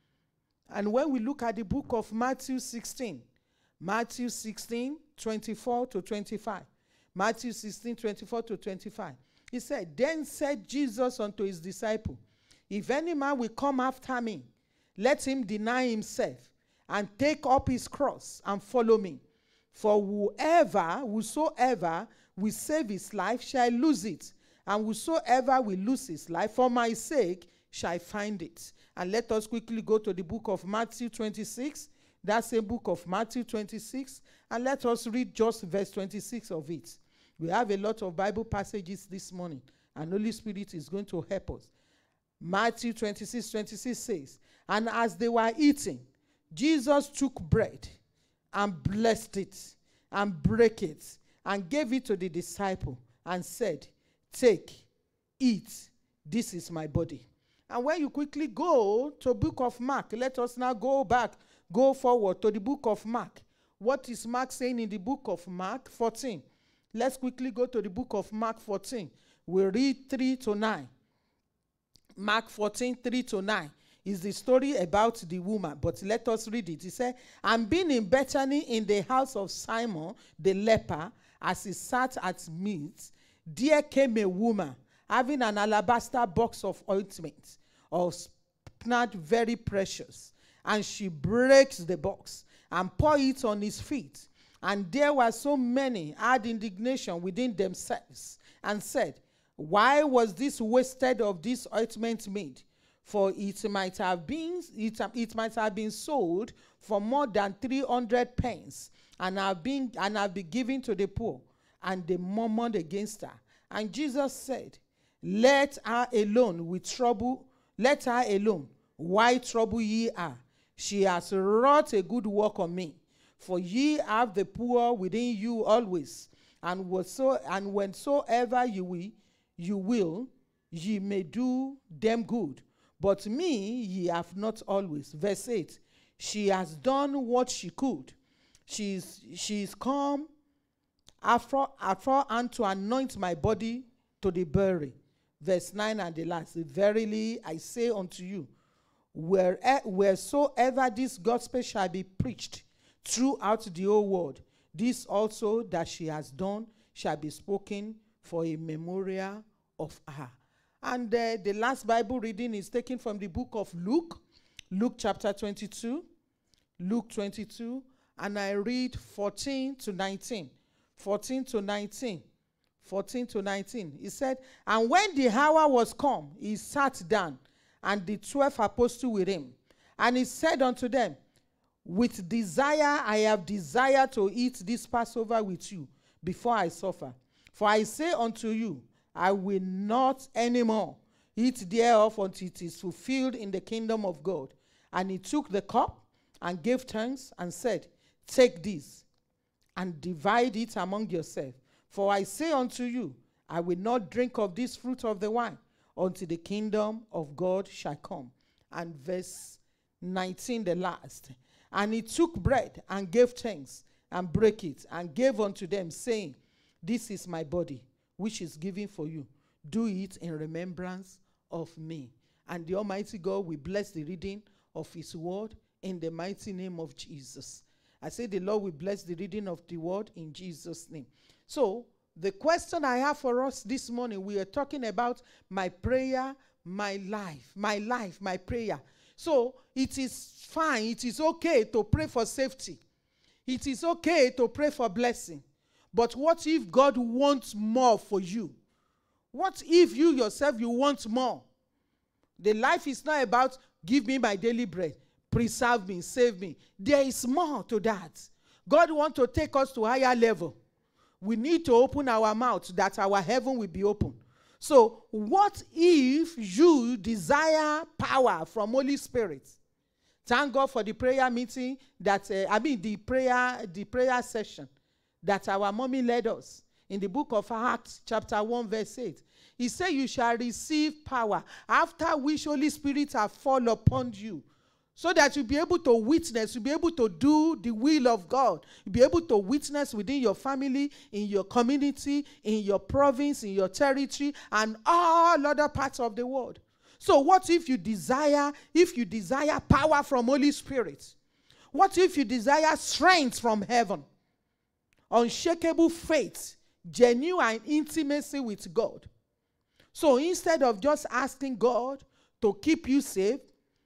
And when we look at the book of Matthew sixteen, Matthew sixteen, twenty-four to twenty-five, Matthew sixteen, twenty-four to twenty-five, he said, then said Jesus unto his disciple, if any man will come after me, let him deny himself and take up his cross and follow me. For whoever, whosoever will save his life shall lose it, and whosoever will lose his life for my sake shall find it. And let us quickly go to the book of Matthew twenty-six, that same book of Matthew twenty-six, and let us read just verse twenty-six of it. We have a lot of Bible passages this morning, and Holy Spirit is going to help us. Matthew twenty-six, twenty-six says, and as they were eating, Jesus took bread and blessed it and broke it and gave it to the disciple and said, take, eat, this is my body. And when you quickly go to book of Mark, let us now go back, go forward to the book of Mark. What is Mark saying in the book of Mark fourteen? Let's quickly go to the book of Mark fourteen. We'll read three to nine. Mark fourteen, three to nine is the story about the woman, but let us read it. He said, and being in Bethany in the house of Simon the leper, as he sat at meat, there came a woman having an alabaster box of ointment of spikenard very precious, and she breaks the box and pour it on his feet. And there were so many had indignation within themselves, and said, why was this wasted of this ointment made? For it might have been it, it might have been sold for more than three hundred pence, and have been and have been given to the poor. And they murmured against her. And Jesus said, let her alone with trouble, let her alone. Why trouble ye her? She has wrought a good work on me. For ye have the poor within you always, and whatso and whensoever you will, you will, ye may do them good. But me ye have not always. Verse eight. She has done what she could. She is she is come after after and to anoint my body to the burial. Verse nine and the last. Verily I say unto you, where, wheresoever this gospel shall be preached throughout the whole world, this also that she has done shall be spoken for a memorial of her. And uh, the last Bible reading is taken from the book of Luke, Luke chapter twenty-two, Luke twenty-two, and I read fourteen to nineteen, fourteen to nineteen, fourteen to nineteen. He said, and when the hour was come, he sat down, and the twelve apostles with him. And he said unto them, with desire I have desired to eat this Passover with you before I suffer. For I say unto you, I will not any more eat thereof until it is fulfilled in the kingdom of God. And he took the cup and gave thanks and said, take this and divide it among yourselves. For I say unto you, I will not drink of this fruit of the wine until the kingdom of God shall come. And verse nineteen, the last. And he took bread and gave thanks and brake it and gave unto them, saying, this is my body, which is given for you. Do it in remembrance of me. And the Almighty God will bless the reading of his word in the mighty name of Jesus. I say the Lord will bless the reading of the word in Jesus' name. So, the question I have for us this morning, we are talking about my prayer, my life, my life, my prayer. So, it is fine, it is okay to pray for safety. It is okay to pray for blessing. But what if God wants more for you? What if you yourself, you want more? The life is not about give me my daily bread, preserve me, save me. There is more to that. God wants to take us to a higher level. We need to open our mouth that our heaven will be open. So what if you desire power from Holy Spirit? Thank God for the prayer meeting that, uh, I mean the prayer, the prayer session that our mommy led us in the book of Acts chapter one verse eight. He said you shall receive power after which Holy Spirit have fall upon you, so that you'll be able to witness, you'll be able to do the will of God. You'll be able to witness within your family, in your community, in your province, in your territory, and all other parts of the world. So what if you desire, if you desire power from Holy Spirit? What if you desire strength from heaven? Unshakable faith, genuine intimacy with God. So instead of just asking God to keep you safe,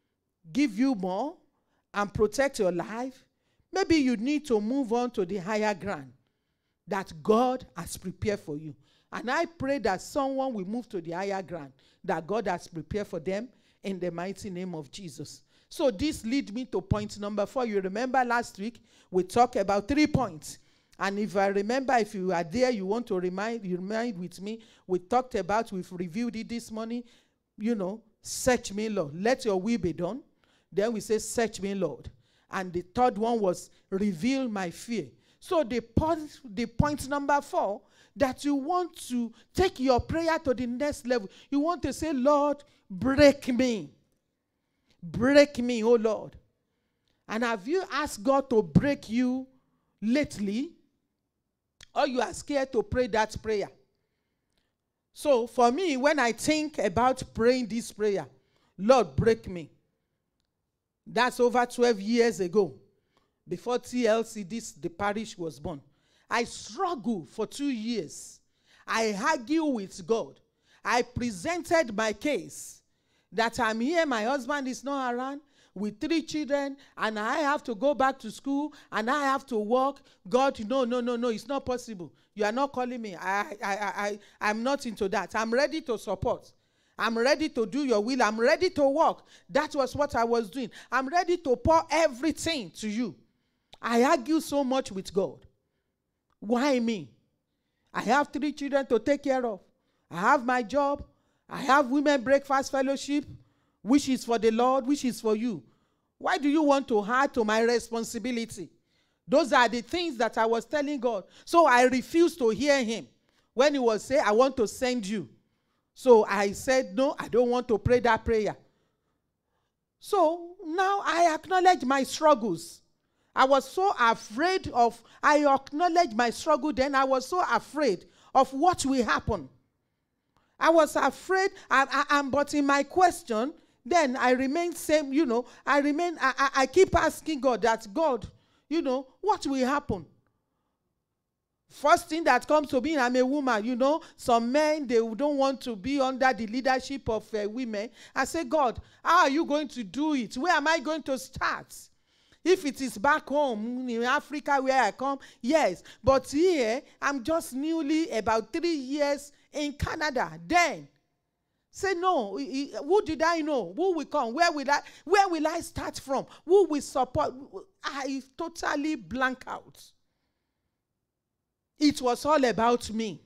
give you more, and protect your life, maybe you need to move on to the higher ground that God has prepared for you. And I pray that someone will move to the higher ground that God has prepared for them in the mighty name of Jesus. So this leads me to point number four. You remember last week we talked about three points. And if I remember, if you are there, you want to remind, you remind with me, we talked about, we've reviewed it this morning, you know, search me, Lord. Let your will be done. Then we say, search me, Lord. And the third one was, reveal my fear. So the point, the point number four, that you want to take your prayer to the next level. You want to say, Lord, break me. Break me, oh Lord. And have you asked God to break you lately? Or you are scared to pray that prayer? So for me, when I think about praying this prayer, Lord, break me. That's over twelve years ago. Before T L C, this, the parish was born. I struggled for two years. I argued with God. I presented my case that I'm here, my husband is not around, with three children, and I have to go back to school, and I have to work. God, no, no, no, no, it's not possible. You are not calling me. I, I, I, I, I'm not into that. I'm ready to support. I'm ready to do your will. I'm ready to work. That was what I was doing. I'm ready to pour everything to you. I argue so much with God. Why me? I have three children to take care of. I have my job. I have Women Breakfast Fellowship, which is for the Lord, which is for you. Why do you want to add to my responsibility? Those are the things that I was telling God. So I refused to hear him when he was saying, I want to send you. So I said, no, I don't want to pray that prayer. So now I acknowledge my struggles. I was so afraid of, I acknowledged my struggle then. I was so afraid of what will happen. I was afraid, I, I, I, but in my question, then I remain same, you know, I remain, I, I, I keep asking God that, God, you know, what will happen? First thing that comes to me, I'm a woman, you know, some men, they don't want to be under the leadership of uh, women. I say, God, how are you going to do it? Where am I going to start? If it is back home in Africa where I come, yes. But here, I'm just newly about three years in Canada. Then, say no. Who did I know? Who will come? Where will I? Where will I start from? Who will support? I totally blank out. It was all about me.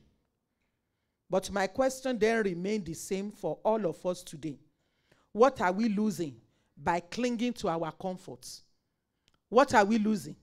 But my question then remained the same for all of us today. What are we losing by clinging to our comforts? What are we losing?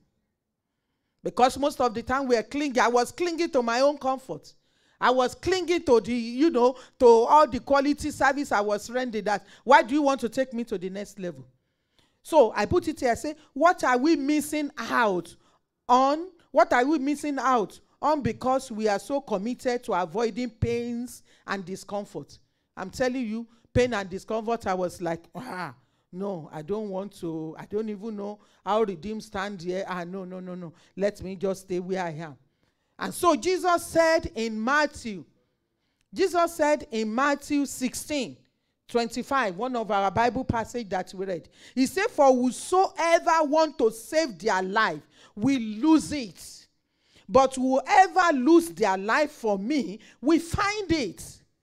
Because most of the time we are clinging. I was clinging to my own comfort. I was clinging to the, you know, to all the quality service I was rendering. That, why do you want to take me to the next level? So I put it here, I say, what are we missing out on? What are we missing out on because we are so committed to avoiding pains and discomfort? I'm telling you, pain and discomfort, I was like, ah, no, I don't want to, I don't even know how Redeemed stand here. Ah, no, no, no, no. Let me just stay where I am. And so Jesus said in Matthew, Jesus said in Matthew sixteen, twenty-five, one of our Bible passage that we read. He said, for whosoever want to save their life will lose it. But whoever lose their life for me will find it.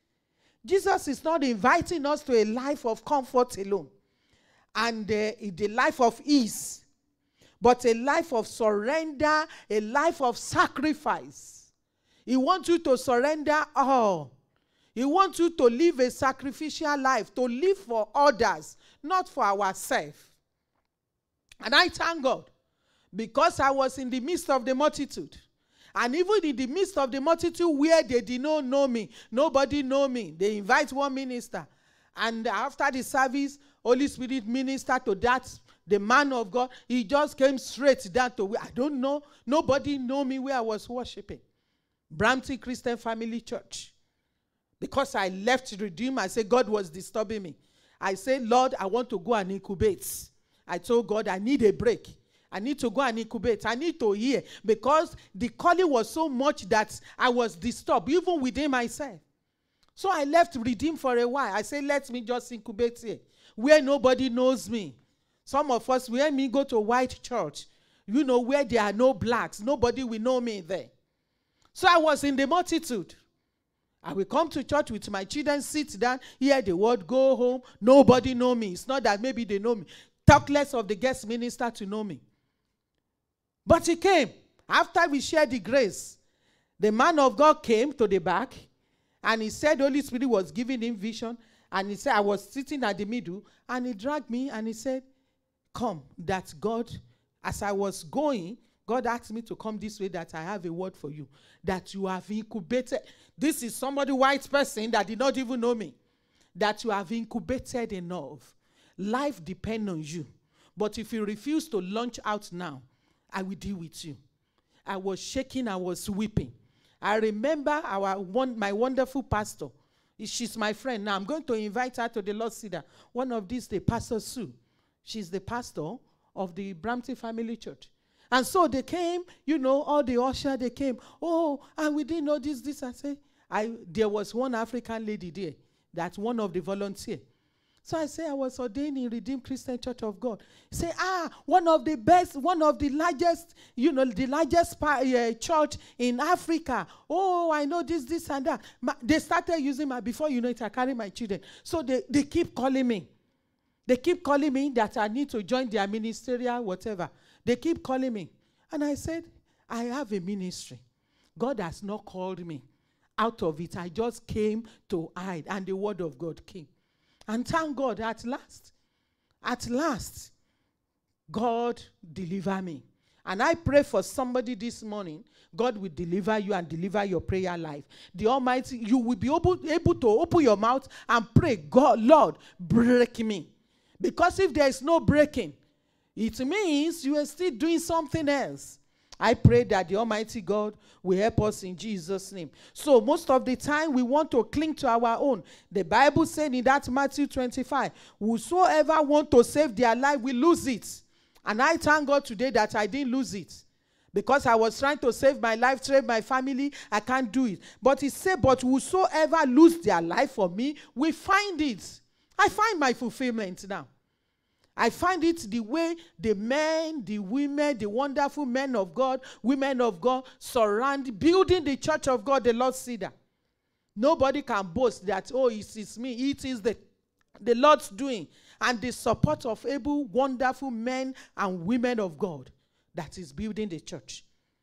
Jesus is not inviting us to a life of comfort alone and uh, the life of ease, but a life of surrender, a life of sacrifice. He wants you to surrender all. He wants you to live a sacrificial life, to live for others, not for ourselves. And I thank God, because I was in the midst of the multitude. And even in the midst of the multitude where they did not know me, nobody know me. They invite one minister. And after the service, Holy Spirit ministered to that, the man of God. He just came straight down to where, I don't know, nobody know me where I was worshiping. Brampton Christian Family Church. Because I left Redeem, I said God was disturbing me. I said, Lord, I want to go and incubate. I told God I need a break. I need to go and incubate. I need to hear. Because the calling was so much that I was disturbed, even within myself. So I left Redeem for a while. I said, let me just incubate here, where nobody knows me. Some of us, where me go to white church, you know, where there are no blacks. Nobody will know me there. So I was in the multitude. I will come to church with my children, sit down, hear the word, go home. Nobody know me. It's not that maybe they know me. Talk less of the guest minister to know me. But he came. After we shared the grace, the man of God came to the back, and he said Holy Spirit was giving him vision. And he said, I was sitting at the middle, and he dragged me, and he said, come, that God, as I was going, God asked me to come this way that I have a word for you. That you have incubated. This is somebody, white person that did not even know me. That you have incubated enough. Life depends on you. But if you refuse to launch out now, I will deal with you. I was shaking, I was weeping. I remember our one, my wonderful pastor. She's my friend. Now I'm going to invite her to the Lord's Cedar. One of these days, Pastor Sue. She's the pastor of the Brampton Family Church. And so they came, you know, all the usher, they came. Oh, and we didn't know this, this. I said, I, there was one African lady there. That's one of the volunteers. So I say I was ordained in Redeemed Christian Church of God. Say, ah, one of the best, one of the largest, you know, the largest uh, church in Africa. Oh, I know this, this, and that. My, they started using my, before you know it, I carry my children. So they, they keep calling me. They keep calling me that I need to join their ministerial, whatever. They keep calling me. And I said, I have a ministry. God has not called me out of it. I just came to hide, and the word of God came. And thank God, at last, at last, God delivered me. And I pray for somebody this morning, God will deliver you and deliver your prayer life. The Almighty, you will be able, able to open your mouth and pray, God, Lord, break me. Because if there is no breaking, it means you are still doing something else. I pray that the Almighty God will help us in Jesus' name. So most of the time we want to cling to our own. The Bible said in that Matthew twenty-five, whosoever want to save their life will lose it. And I thank God today that I didn't lose it. Because I was trying to save my life, save my family, I can't do it. But he said, but whosoever lose their life for me will find it. I find my fulfillment now. I find it the way the men, the women, the wonderful men of God, women of God surround, building the church of God, the Lord's Cedar. Nobody can boast that, oh, it is me. It is the, the Lord's doing. And the support of able, wonderful men and women of God that is building the church.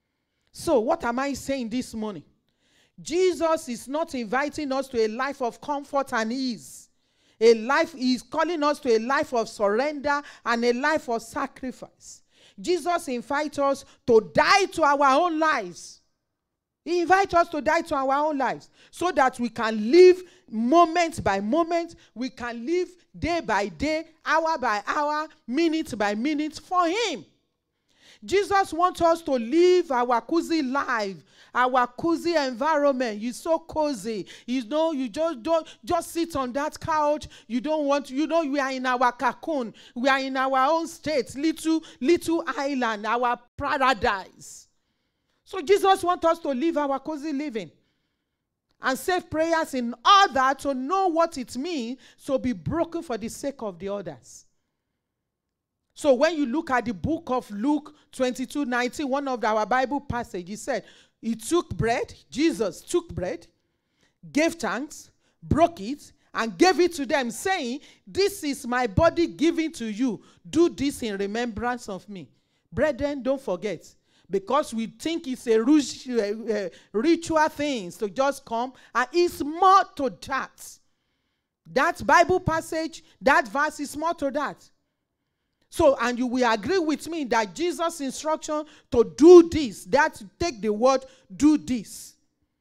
So what am I saying this morning? Jesus is not inviting us to a life of comfort and ease. A life, he is calling us to a life of surrender and a life of sacrifice. Jesus invites us to die to our own lives. He invites us to die to our own lives so that we can live moment by moment. We can live day by day, hour by hour, minute by minute for him. Jesus wants us to live our cozy life, our cozy environment. You're so cozy. You know, you just don't just sit on that couch. You don't want, you know, we are in our cocoon. We are in our own state, little, little island, our paradise. So Jesus wants us to live our cozy living and say prayers in order to know what it means to be broken for the sake of the others. So when you look at the book of Luke twenty-two nineteen, one of our Bible passages said, he took bread, Jesus took bread, gave thanks, broke it, and gave it to them, saying, this is my body given to you. Do this in remembrance of me. Brethren, don't forget, because we think it's a ritual thing to just come, and it's more to that. That Bible passage, that verse is more to that. So, and you will agree with me that Jesus' instruction to do this, that take the word, do this.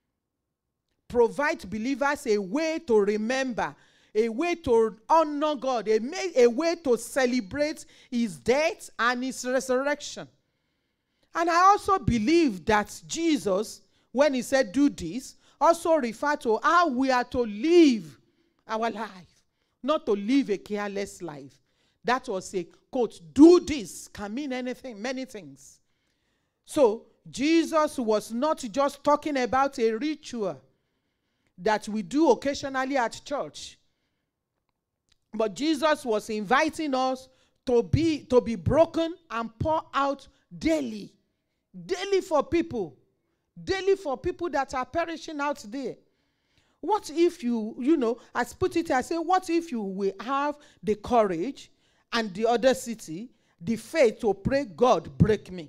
Provide believers a way to remember, a way to honor God, a, a way to celebrate his death and his resurrection. And I also believe that Jesus, when he said do this, also referred to how we are to live our life, not to live a careless life. That was a quote. Do this can mean anything, many things. So Jesus was not just talking about a ritual that we do occasionally at church, but Jesus was inviting us to be to be broken and pour out daily, daily for people, daily for people that are perishing out there. What if you, you know, I put it, I say, what if you will have the courage and the audacity, the faith to pray, God, break me.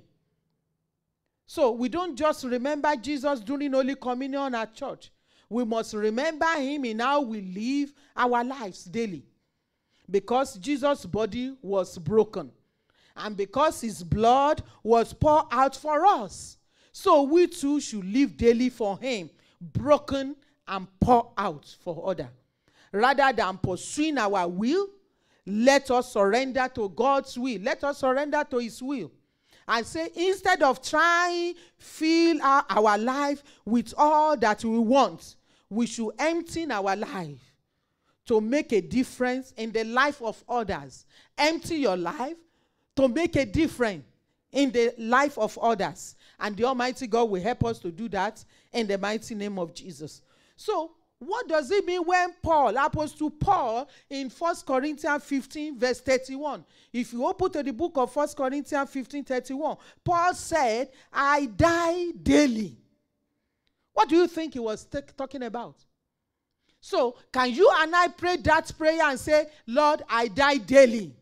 So we don't just remember Jesus during Holy Communion at church. We must remember him in how we live our lives daily. Because Jesus' body was broken. And because his blood was poured out for us, so we too should live daily for him, broken and poured out for others. Rather than pursuing our will, let us surrender to God's will. Let us surrender to his will. And say, instead of trying to fill our, our life with all that we want, we should empty our life to make a difference in the life of others. Empty your life to make a difference in the life of others. And the Almighty God will help us to do that in the mighty name of Jesus. So, what does it mean when Paul, Apostle Paul, in First Corinthians fifteen, verse thirty-one, if you open to the book of First Corinthians fifteen, thirty-one, Paul said, I die daily. What do you think he was t- talking about? So, can you and I pray that prayer and say, Lord, I die daily?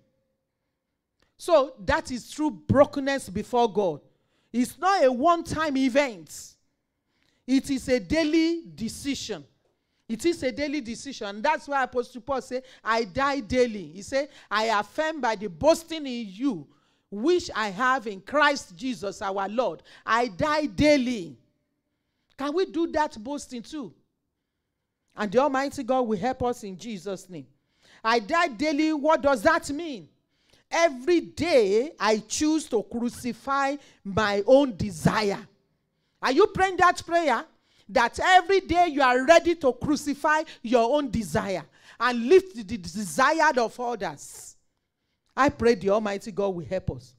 So, that is true brokenness before God. It's not a one-time event. It is a daily decision. It is a daily decision. And that's why Apostle Paul said, I die daily. He said, I affirm by the boasting in you, which I have in Christ Jesus our Lord. I die daily. Can we do that boasting too? And the Almighty God will help us in Jesus' name. I die daily, what does that mean? Every day I choose to crucify my own desire. Are you praying that prayer? That every day you are ready to crucify your own desire and lift the desire of others. I pray the Almighty God will help us.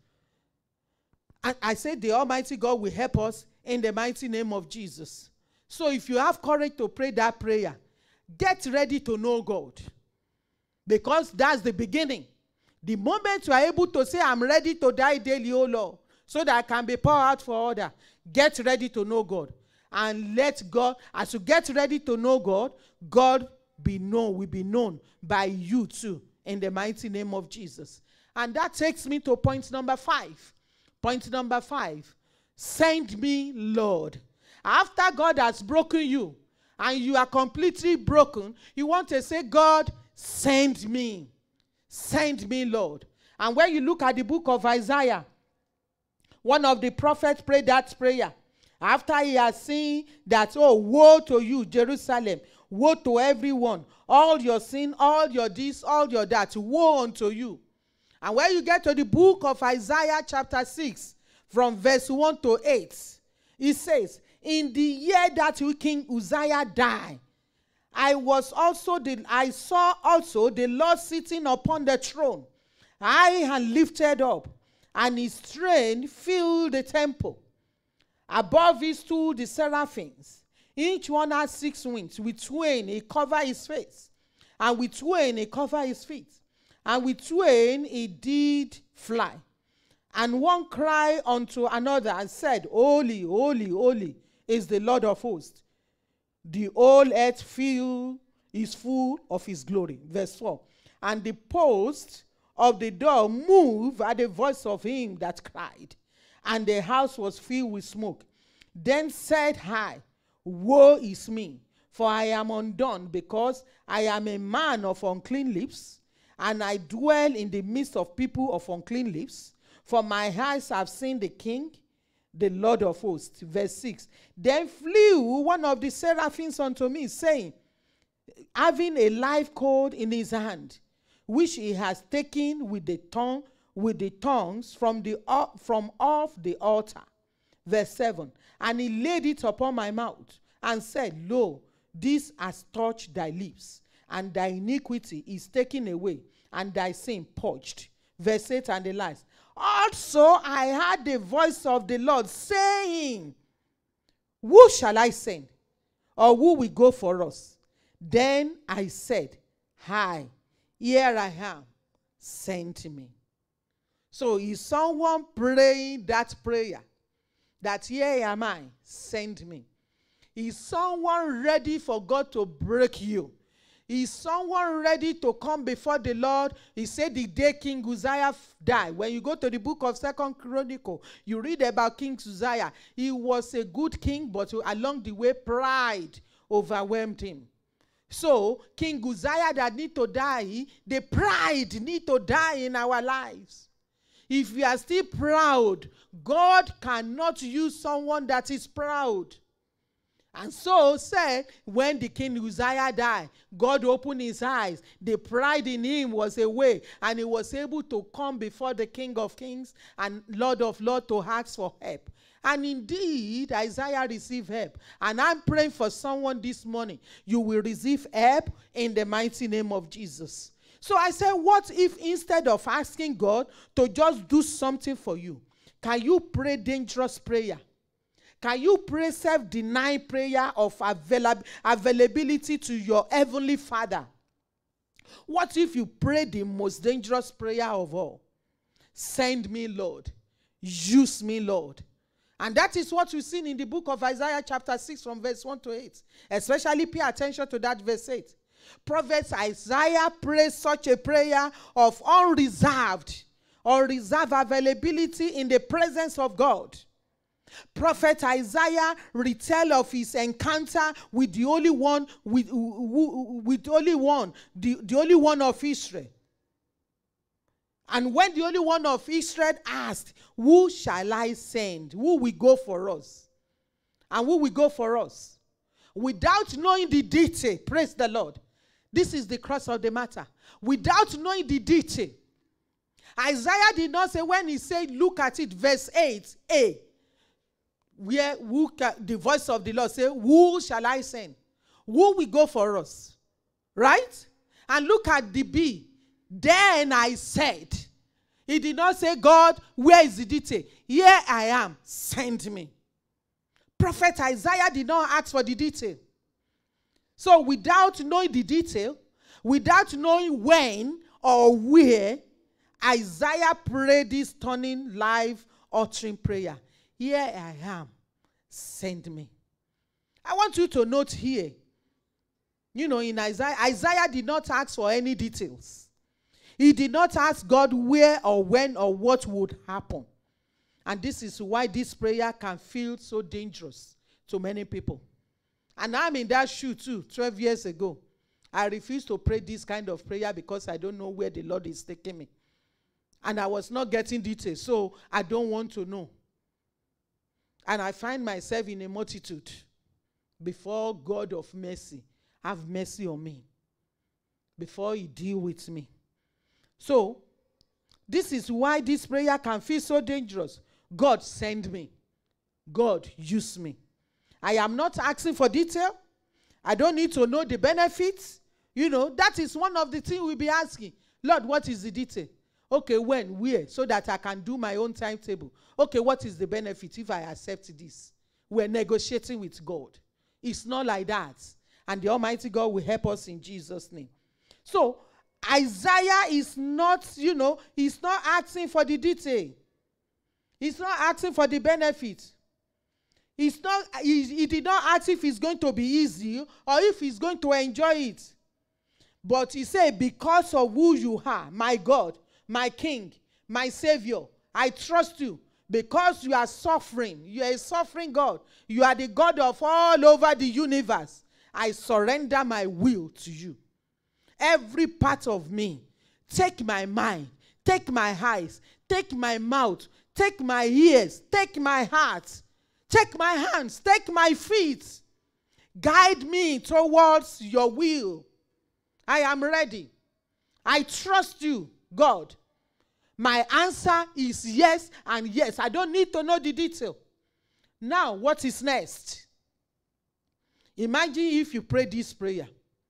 And I say the Almighty God will help us in the mighty name of Jesus. So if you have courage to pray that prayer, get ready to know God. Because that's the beginning. The moment you are able to say, I'm ready to die daily, oh Lord, so that I can be poured out for others, get ready to know God. And let God, as you get ready to know God, God be known, will be known by you too, in the mighty name of Jesus. And that takes me to point number five. Point number five. Send me, Lord. After God has broken you, and you are completely broken, you want to say, God, send me. Send me, Lord. And when you look at the book of Isaiah, one of the prophets prayed that prayer. After he has seen that, oh, woe to you, Jerusalem. Woe to everyone. All your sin, all your this, all your that. Woe unto you. And when you get to the book of Isaiah chapter six, from verse one to eight, it says, in the year that King Uzziah died, I was also the, I saw also the Lord sitting upon the throne, high and lifted up, and his train filled the temple. Above it stood the seraphims. Each one had six wings. With twain he covered his face, and with twain he covered his feet, and with twain he did fly. And one cried unto another and said, Holy, holy, holy is the Lord of hosts. The whole earth fill is full of his glory. Verse four. And the post of the door moved at the voice of him that cried, and the house was filled with smoke. Then said I, woe is me, for I am undone, because I am a man of unclean lips, and I dwell in the midst of people of unclean lips. For my eyes have seen the King, the Lord of hosts. Verse six. Then flew one of the seraphims unto me, saying, having a live coal in his hand, which he has taken with the tongue, with the tongues from the uh, from off the altar. Verse seven. And he laid it upon my mouth, and said, Lo, this has touched thy lips, and thy iniquity is taken away, and thy sin purged. Verse eight and the last. Also I heard the voice of the Lord saying, who shall I send? Or who will go for us? Then I said, Hi, here I am, send me. So is someone praying that prayer? That here am I, send me. Is someone ready for God to break you? Is someone ready to come before the Lord? He said the day King Uzziah died. When you go to the book of Second Chronicle, you read about King Uzziah. He was a good king, but along the way, pride overwhelmed him. So, King Uzziah that need to die, the pride need to die in our lives. If you are still proud, God cannot use someone that is proud. And so said, when the king Uzziah died, God opened his eyes. The pride in him was away, and he was able to come before the King of Kings and Lord of Lords to ask for help. And indeed, Isaiah received help. And I'm praying for someone this morning. You will receive help in the mighty name of Jesus. So I said, what if instead of asking God to just do something for you, can you pray dangerous prayer? Can you pray self-denying prayer of avail- availability to your heavenly Father? What if you pray the most dangerous prayer of all? Send me, Lord. Use me, Lord. And that is what we've seen in the book of Isaiah chapter six from verse one to eight. Especially pay attention to that verse eight. Prophet Isaiah prays such a prayer of unreserved, unreserved availability in the presence of God. Prophet Isaiah retell of his encounter with the only one, with, with the only one, the, the only one of Israel. And when the only one of Israel asked, who shall I send? Who will go for us? And who will go for us? Without knowing the detail, praise the Lord. This is the crux of the matter. Without knowing the detail, Isaiah did not say, when he said, look at it, verse eight, A, where who can, the voice of the Lord say, who shall I send? Who will go for us? Right? And look at the B. Then I said. He did not say, God, where is the detail? Here I am. Send me. Prophet Isaiah did not ask for the detail. So without knowing the detail, without knowing when or where, Isaiah prayed this stunning, life-altering prayer. Here I am. Send me. I want you to note here, you know, in Isaiah, Isaiah did not ask for any details. He did not ask God where or when or what would happen. And this is why this prayer can feel so dangerous to many people. And I'm in that shoe too, twelve years ago. I refused to pray this kind of prayer because I don't know where the Lord is taking me. And I was not getting details, so I don't want to know. And I find myself in a multitude before God of mercy. Have mercy on me before he deal with me. So, this is why this prayer can feel so dangerous. God, send me. God, use me. I am not asking for detail. I don't need to know the benefits. You know, that is one of the things we'll be asking. Lord, what is the detail? Okay, when, where, so that I can do my own timetable. Okay, what is the benefit if I accept this? We're negotiating with God. It's not like that. And the Almighty God will help us in Jesus' name. So, Isaiah is not, you know, he's not asking for the detail. He's not asking for the benefit. He's not, he, he did not ask if it's going to be easy or if he's going to enjoy it. But he said, because of who you are, my God, my King, my Savior, I trust you. Because you are suffering, you are a suffering God. You are the God of all over the universe. I surrender my will to you. Every part of me, take my mind, take my eyes, take my mouth, take my ears, take my heart, take my hands, take my feet. Guide me towards your will. I am ready. I trust you, God. My answer is yes and yes. I don't need to know the detail. Now, what is next? Imagine if you pray this prayer.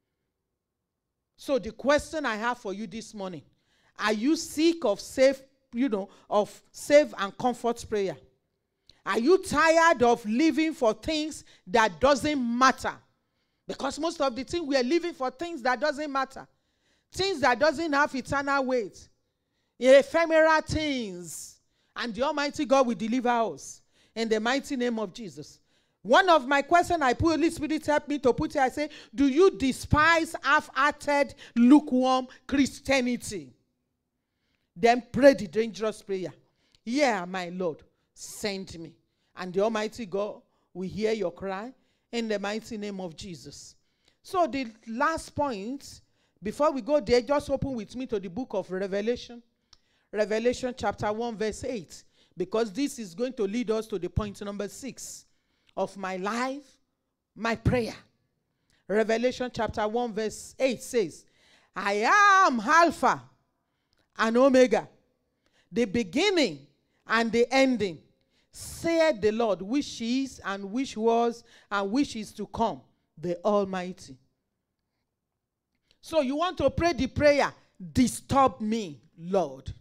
So the question I have for you this morning, are you sick of safe, you know, of safe and comfort prayer? Are you tired of living for things that doesn't matter? Because most of the thing we are living for things that doesn't matter. Things that doesn't have eternal weight. Ephemeral things. And the Almighty God will deliver us in the mighty name of Jesus. One of my questions I put, Holy Spirit help me to put here, I say, do you despise half-hearted, lukewarm Christianity? Then pray the dangerous prayer. Yeah, my Lord, send me. And the Almighty God will hear your cry in the mighty name of Jesus. So the last point, before we go there, just open with me to the book of Revelation. Revelation chapter one, verse eight, because this is going to lead us to the point number six of my life, my prayer. Revelation chapter one, verse eight says, I am Alpha and Omega, the beginning and the ending, saith the Lord, which is and which was and which is to come, the Almighty. So you want to pray the prayer, disturb me, Lord.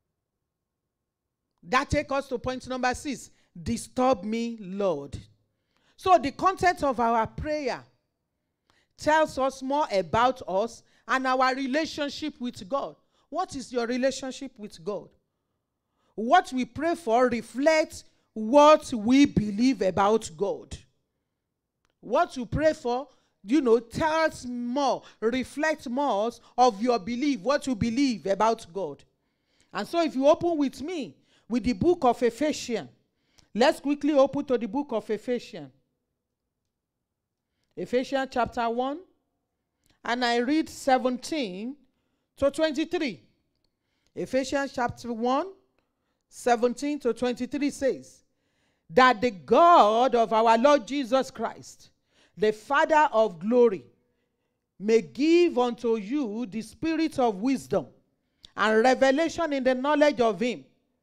That takes us to point number six, disturb me, Lord. So the content of our prayer tells us more about us and our relationship with God. What is your relationship with God? What we pray for reflects what we believe about God. What you pray for, you know, tells more, reflects more of your belief, what you believe about God. And so if you open with me with the book of Ephesians, let's quickly open to the book of Ephesians. Ephesians chapter one, and I read seventeen to twenty-three. Ephesians chapter one, seventeen to twenty-three says, that the God of our Lord Jesus Christ, the Father of glory, may give unto you the spirit of wisdom and revelation in the knowledge of him.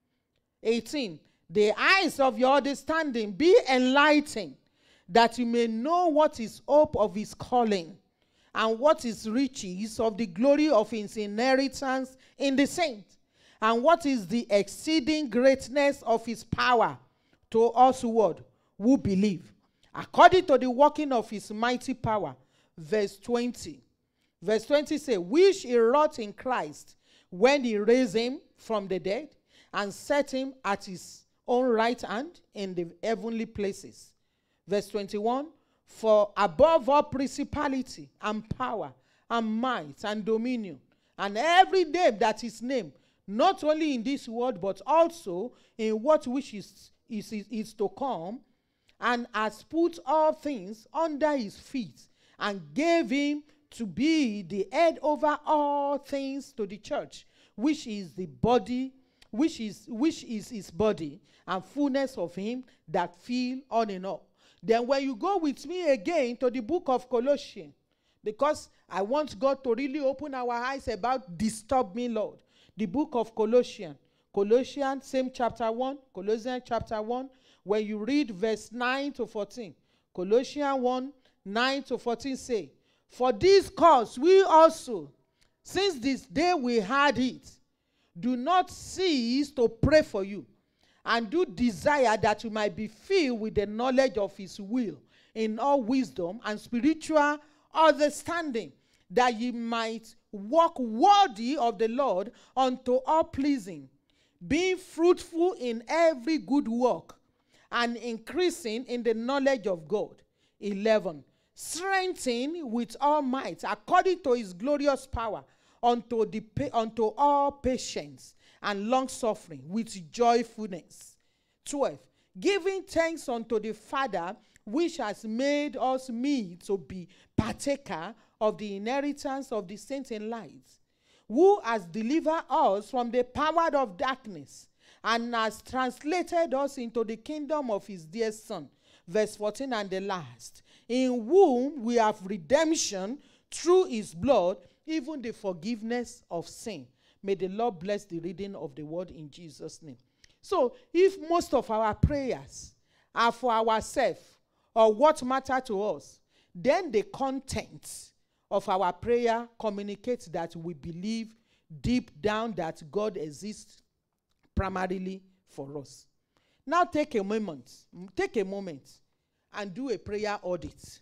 eighteen. The eyes of your understanding be enlightened, that you may know what is hope of his calling, and what is riches of the glory of his inheritance in the saints, and what is the exceeding greatness of his power to us who, who believe, according to the working of his mighty power. Verse twenty. Verse twenty says, which he wrought in Christ when he raised him from the dead and set him at his own right hand in the heavenly places. Verse twenty-one, for above all principality and power and might and dominion and every name that is named, not only in this world but also in what which is, is, is, is to come, and has put all things under his feet, and gave him to be the head over all things to the church, which is the body, which is which is his body, and fullness of him that fill all in all. Then when you go with me again to the book of Colossians, because I want God to really open our eyes about disturb me, Lord. The book of Colossians, Colossians, same chapter one, Colossians chapter one, when you read verse nine to fourteen, Colossians one, nine to fourteen say, for this cause we also, since this day we had it, do not cease to pray for you, and do desire that you might be filled with the knowledge of his will in all wisdom and spiritual understanding, that ye might walk worthy of the Lord unto all pleasing, being fruitful in every good work, and increasing in the knowledge of God. eleven. Strengthened with all might according to his glorious power unto, the, unto all patience and long suffering with joyfulness. twelve. Giving thanks unto the Father, which has made us meet to be partaker of the inheritance of the saints in light, who has delivered us from the power of darkness, and has translated us into the kingdom of his dear Son. Verse fourteen and the last. In whom we have redemption through his blood, even the forgiveness of sin. May the Lord bless the reading of the word in Jesus' name. So, if most of our prayers are for ourselves or what matters to us, then the content of our prayer communicates that we believe deep down that God exists primarily for us. Now take a moment, take a moment and do a prayer audit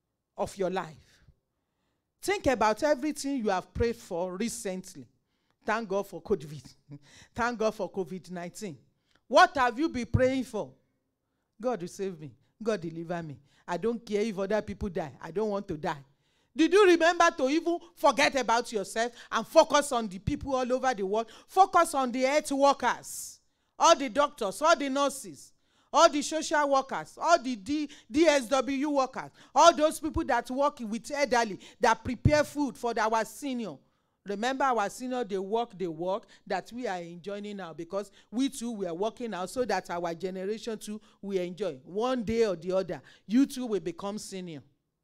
of your life. Think about everything you have prayed for recently. Thank God for COVID. Thank God for COVID nineteen. What have you been praying for? God will save me. God deliver me. I don't care if other people die. I don't want to die. Did you remember to even forget about yourself and focus on the people all over the world? Focus on the health workers, all the doctors, all the nurses, all the social workers, all the D, DSW workers, all those people that work with elderly, that prepare food for our senior. Remember our senior, they work, they work, that we are enjoying now, because we too, we are working now, so that our generation too, we enjoy. One day or the other, you too will become senior.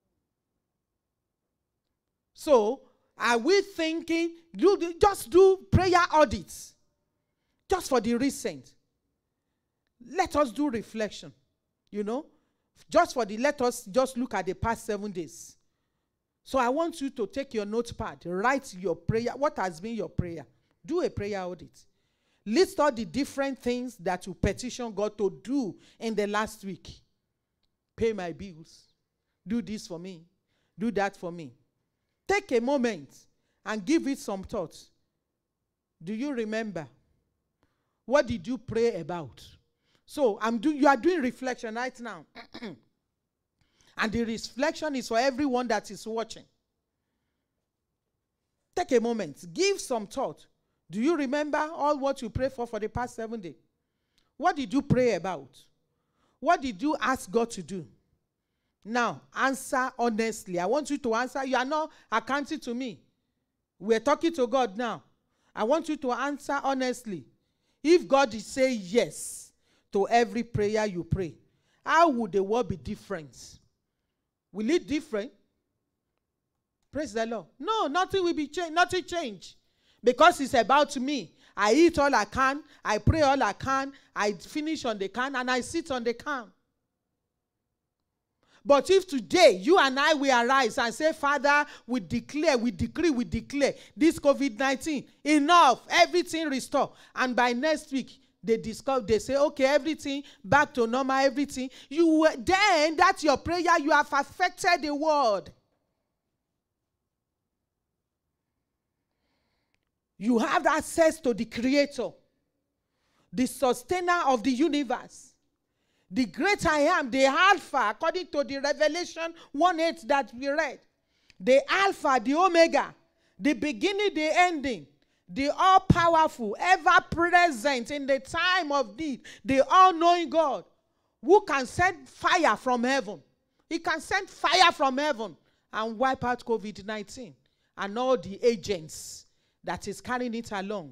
So, are we thinking, do, just do prayer audits, just for the recent? Let us do reflection, you know, just for the, let us just look at the past seven days. So I want you to take your notepad, write your prayer. What has been your prayer? Do a prayer audit. List all the different things that you petition God to do in the last week. Pay my bills. Do this for me. Do that for me. Take a moment and give it some thought. Do you remember? What did you pray about? So I'm do, you are doing reflection right now. And the reflection is for everyone that is watching. Take a moment. Give some thought. Do you remember all what you prayed for for the past seven days? What did you pray about? What did you ask God to do? Now, answer honestly. I want you to answer. You are not accounting to me. We're talking to God now. I want you to answer honestly. If God is saying yes to every prayer you pray, how would the world be different? Will it different? Praise the Lord. No, nothing will be changed. Nothing change. Because it's about me. I eat all I can. I pray all I can. I finish on the can and I sit on the can. But if today you and I will arise and say, Father, we declare, we decree, we declare this COVID nineteen, enough, everything restore. And by next week, they discover, they say, okay, everything back to normal, everything. You then, that's your prayer, you have affected the world. You have access to the Creator, the sustainer of the universe, the great I am, the Alpha, according to the Revelation one eight that we read. The Alpha, the Omega, the beginning, the ending, the all-powerful, ever-present in the time of need, the all-knowing God, who can send fire from heaven. He can send fire from heaven and wipe out COVID nineteen and all the agents that is carrying it along.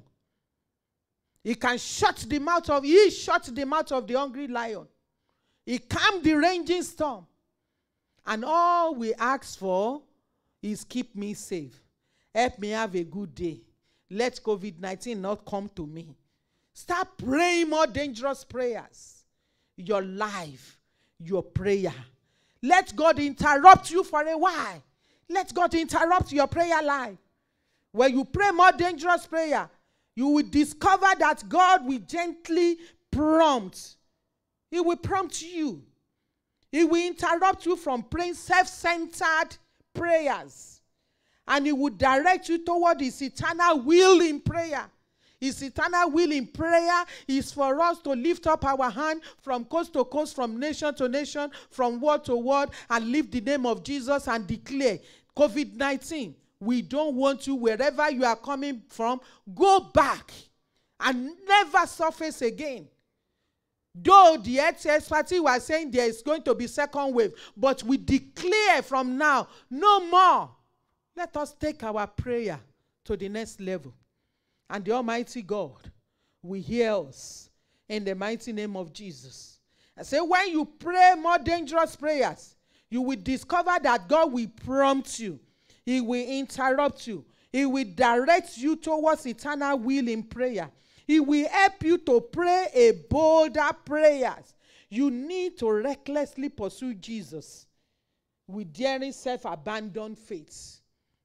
He can shut the mouth of, he shut the mouth of the hungry lion. He calmed the raging storm. And all we ask for is keep me safe. Help me have a good day. Let COVID nineteen not come to me. Start praying more dangerous prayers. Your life, your prayer. Let God interrupt you for a while. Let God interrupt your prayer life. When you pray more dangerous prayer, you will discover that God will gently prompt. He will prompt you. He will interrupt you from praying self-centered prayers. And he will direct you toward his eternal will in prayer. His eternal will in prayer is for us to lift up our hand from coast to coast, from nation to nation, from word to word, and lift the name of Jesus and declare, COVID nineteen, we don't want you, wherever you are coming from, go back and never surface again. Though the health experts were saying there is going to be second wave, but we declare from now, no more. Let us take our prayer to the next level. And the Almighty God will hear us in the mighty name of Jesus. I say, when you pray more dangerous prayers, you will discover that God will prompt you. He will interrupt you. He will direct you towards eternal will in prayer. He will help you to pray a bolder prayers. You need to recklessly pursue Jesus with daring self-abandoned faith.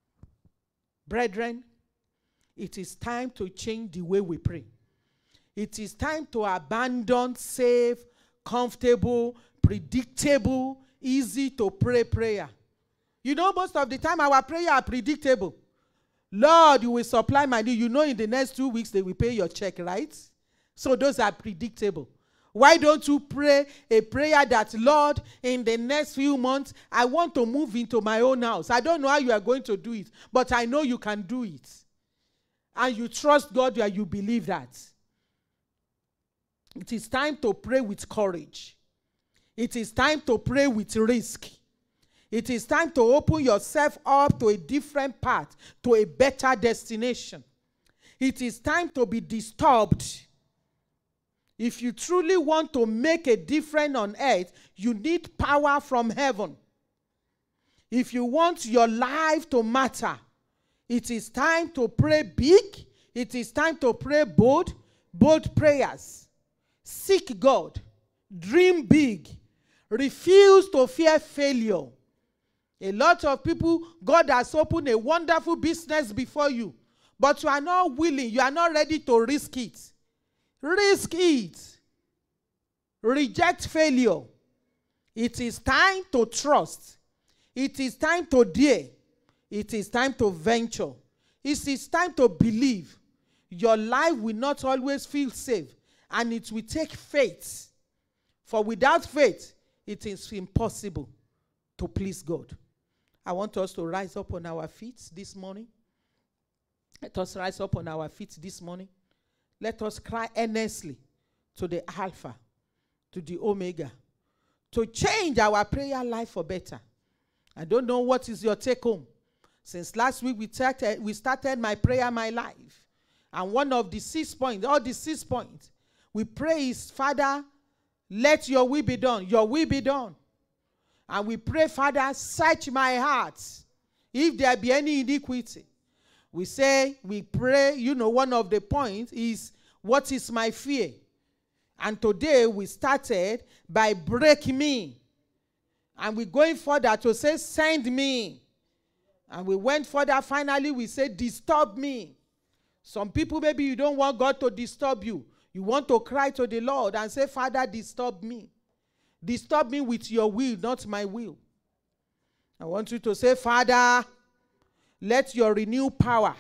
Brethren, it is time to change the way we pray. It is time to abandon safe, comfortable, predictable, easy to pray prayer. You know, most of the time our prayer are predictable. Lord, you will supply my need. You know in the next two weeks they will pay your check, right? So those are predictable. Why don't you pray a prayer that, Lord, in the next few months, I want to move into my own house. I don't know how you are going to do it, but I know you can do it. And you trust God and you believe that. It is time to pray with courage. It is time to pray with risk. It is time to open yourself up to a different path, to a better destination. It is time to be disturbed. If you truly want to make a difference on earth, you need power from heaven. If you want your life to matter, it is time to pray big. It is time to pray bold, bold prayers. Seek God. Dream big. Refuse to fear failure. A lot of people, God has opened a wonderful business before you, but you are not willing, you are not ready to risk it. Risk it. Reject failure. It is time to trust. It is time to dare. It is time to venture. It is time to believe. Your life will not always feel safe, and it will take faith. For without faith, it is impossible to please God. I want us to rise up on our feet this morning. Let us rise up on our feet this morning. Let us cry earnestly to the Alpha, to the Omega, to change our prayer life for better. I don't know what is your take home. Since last week we started, we started my prayer, my life. And one of the six points, all the six points, we pray is, Father, let your will be done. Your will be done. And we pray, Father, search my heart. If there be any iniquity. We say, we pray, you know, one of the points is, what is my fear? And today we started by break me. And we're going further to say, send me. And we went further, finally we say, disturb me. Some people, maybe you don't want God to disturb you. You want to cry to the Lord and say, Father, disturb me. Disturb me with your will, not my will. I want you to say, Father, let your renewed power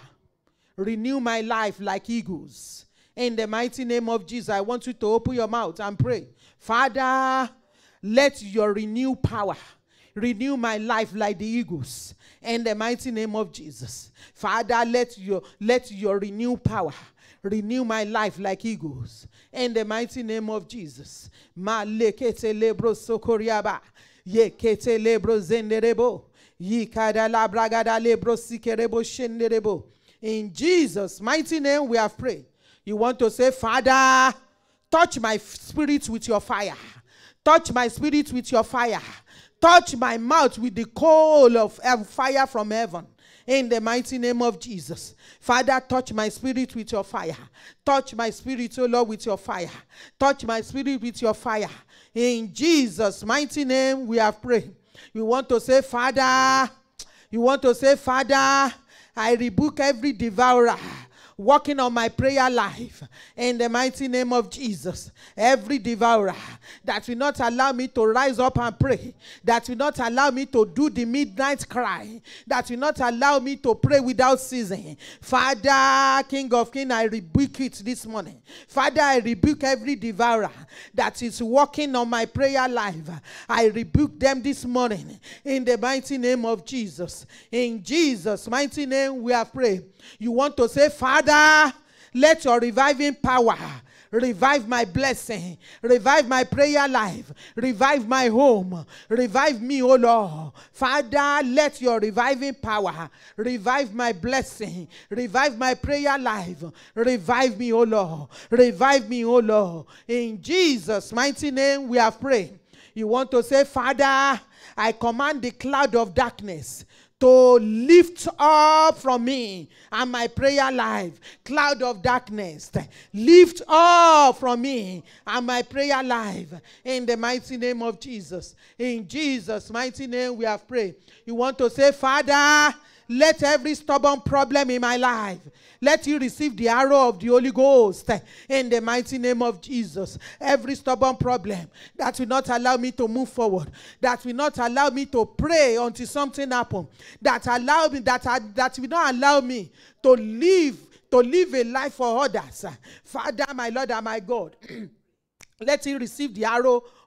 renew my life like eagles. In the mighty name of Jesus, I want you to open your mouth and pray. Father, let your renewed power renew my life like the eagles. In the mighty name of Jesus. Father, let your, let your renewed power renew my life like eagles. In the mighty name of Jesus. Ma lekete lebro sokoriaba. Ye kete lebro zenderebo. Yikada la bragada lebro sikerebo shenderebo. In Jesus' mighty name we have prayed. You want to say, Father, touch my spirit with your fire. Touch my spirit with your fire. Touch my mouth with the coal of fire from heaven. In the mighty name of Jesus. Father, touch my spirit with your fire. Touch my spirit, oh Lord, with your fire. Touch my spirit with your fire. In Jesus' mighty name we have prayed. You want to say, Father, you want to say, Father, I rebuke every devourer working on my prayer life in the mighty name of Jesus. Every devourer that will not allow me to rise up and pray, that will not allow me to do the midnight cry, that will not allow me to pray without ceasing. Father, King of Kings, I rebuke it this morning. Father, I rebuke every devourer that is working on my prayer life. I rebuke them this morning in the mighty name of Jesus. In Jesus' mighty name we have prayed. You want to say, Father, let your reviving power revive my blessing, revive my prayer life, revive my home, revive me, oh Lord. Father, let your reviving power revive my blessing, revive my prayer life, revive me, oh Lord, revive me, oh Lord. In Jesus' mighty name we have prayed. You want to say, Father, I command the cloud of darkness to lift up from me and my prayer life. Cloud of darkness, lift up from me and my prayer life. In the mighty name of Jesus. In Jesus' mighty name we have prayed. You want to say, Father, let every stubborn problem in my life, let you receive the arrow of the Holy Ghost in the mighty name of Jesus. Every stubborn problem that will not allow me to move forward, that will not allow me to pray until something happens, that allow me, that, that will not allow me to live, to live a life for others. Father, my Lord and my God, let him receive the arrow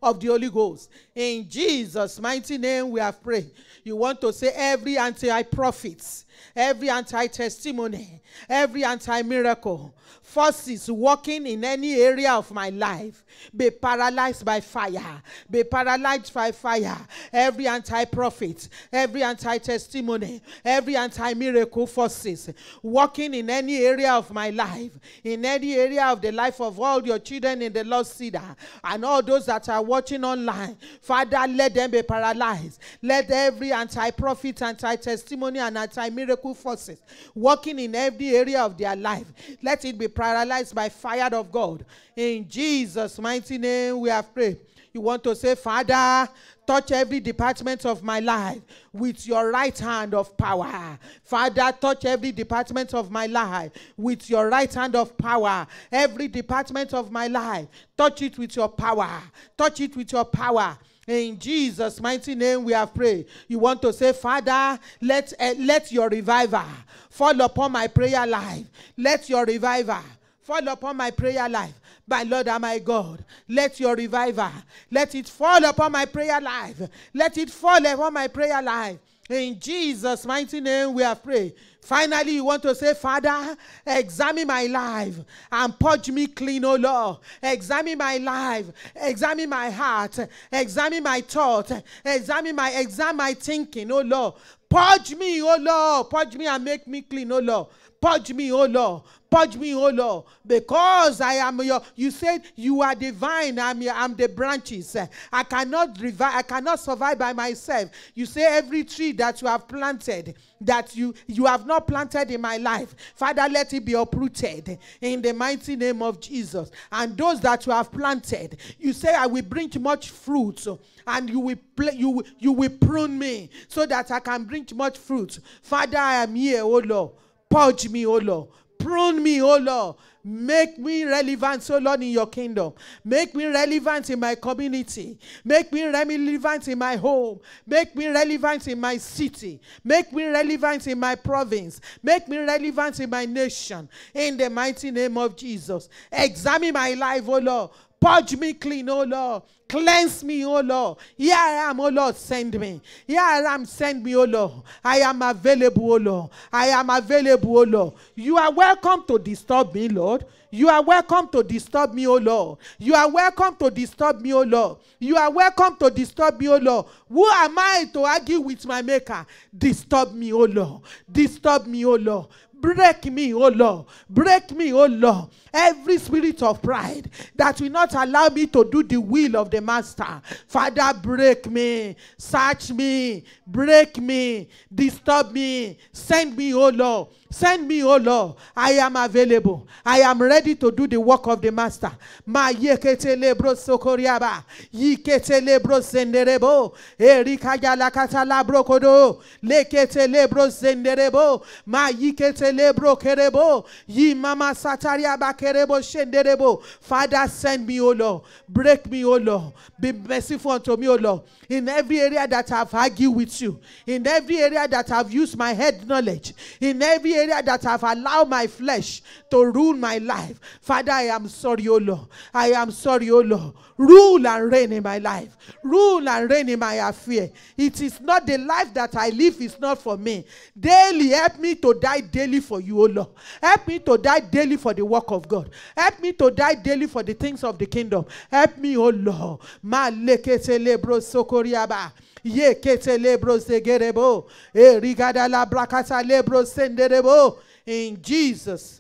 of the Holy Ghost. In Jesus' mighty name we have prayed. You want to say every anti-prophet, every anti-testimony, every anti-miracle, forces working in any area of my life, be paralyzed by fire. Be paralyzed by fire. Every anti-prophet, every anti-testimony, every anti-miracle forces working in any area of my life, in any area of the life of all your children in the Lost Cedar, and all those that are watching online. Father, let them be paralyzed. Let every anti-prophet, anti-testimony, and anti-miracle forces working in every area of their life, let it be paralyzed by fire of God. In Jesus' mighty name we have prayed. You want to say, Father, touch every department of my life with your right hand of power. Father, touch every department of my life with your right hand of power. Every department of my life, touch it with your power. Touch it with your power. In Jesus' mighty name we have prayed. You want to say, Father, let, uh, let your reviver fall upon my prayer life. Let your reviver fall upon my prayer life. My Lord and my God, let your reviver, let it fall upon my prayer life. Let it fall upon my prayer life. In Jesus' mighty name we have prayed. Finally, you want to say, Father, examine my life and purge me clean, oh Lord. Examine my life, examine my heart, examine my thought, examine my, examine my thinking, oh Lord. Purge me, oh Lord. Purge me and make me clean, oh Lord. Purge me, oh Lord. Purge me, oh Lord, because I am your, you said you are the vine, I'm, your, I'm the branches. I cannot revive, I cannot survive by myself. You say every tree that you have planted, that you, you have not planted in my life, Father, let it be uprooted in the mighty name of Jesus. And those that you have planted, you say I will bring much fruit, and you will, pl- you, will, you will prune me so that I can bring much fruit. Father, I am here, oh Lord. Purge me, oh Lord. Prune me, oh Lord. Make me relevant, oh Lord, in your kingdom. Make me relevant in my community. Make me relevant in my home. Make me relevant in my city. Make me relevant in my province. Make me relevant in my nation. In the mighty name of Jesus. Examine my life, oh Lord. Purge me clean, oh Lord. Cleanse me, oh Lord. Here I am, oh Lord, send me. Here I am, send me, oh Lord. I am available, oh Lord. I am available, oh Lord. You are welcome to disturb me, Lord. You are welcome to disturb me, oh Lord. You are welcome to disturb me, oh Lord. You are welcome to disturb me, oh Lord. Who am I to argue with my maker? Disturb me, oh Lord. Disturb me, oh Lord. Break me, oh Lord. Break me, oh Lord. Every spirit of pride that will not allow me to do the will of the master. Father, break me. Search me. Break me. Disturb me. Send me, oh Lord. Send me, oh Lord. I am available. I am ready to do the work of the master. Ma yekete lebro sokoriaba. Yikete lebro zenderebo. Erika yalakata labro kodo. Lekete lebro zenderebo. Ma yikete lebro kerebo. Yi mama satariaba kerebo shenderebo. Father, send me, oh Lord. Break me, oh Lord. Be merciful unto me, oh Lord. In every area that I've argued with you. In every area that I've used my head knowledge. In every area that I've allowed my flesh to rule my life. Father, I am sorry, oh Lord. I am sorry, oh Lord. Rule and reign in my life. Rule and reign in my affair. It is not the life that I live is not for me. Daily, help me to die daily for you, oh Lord. Help me to die daily for the work of God. Help me to die daily for the things of the kingdom. Help me, oh Lord. Ma lekete lebro sokoriaba. Ye kete lebro zegerebo. E rigada la brakata lebro senderebo. In Jesus'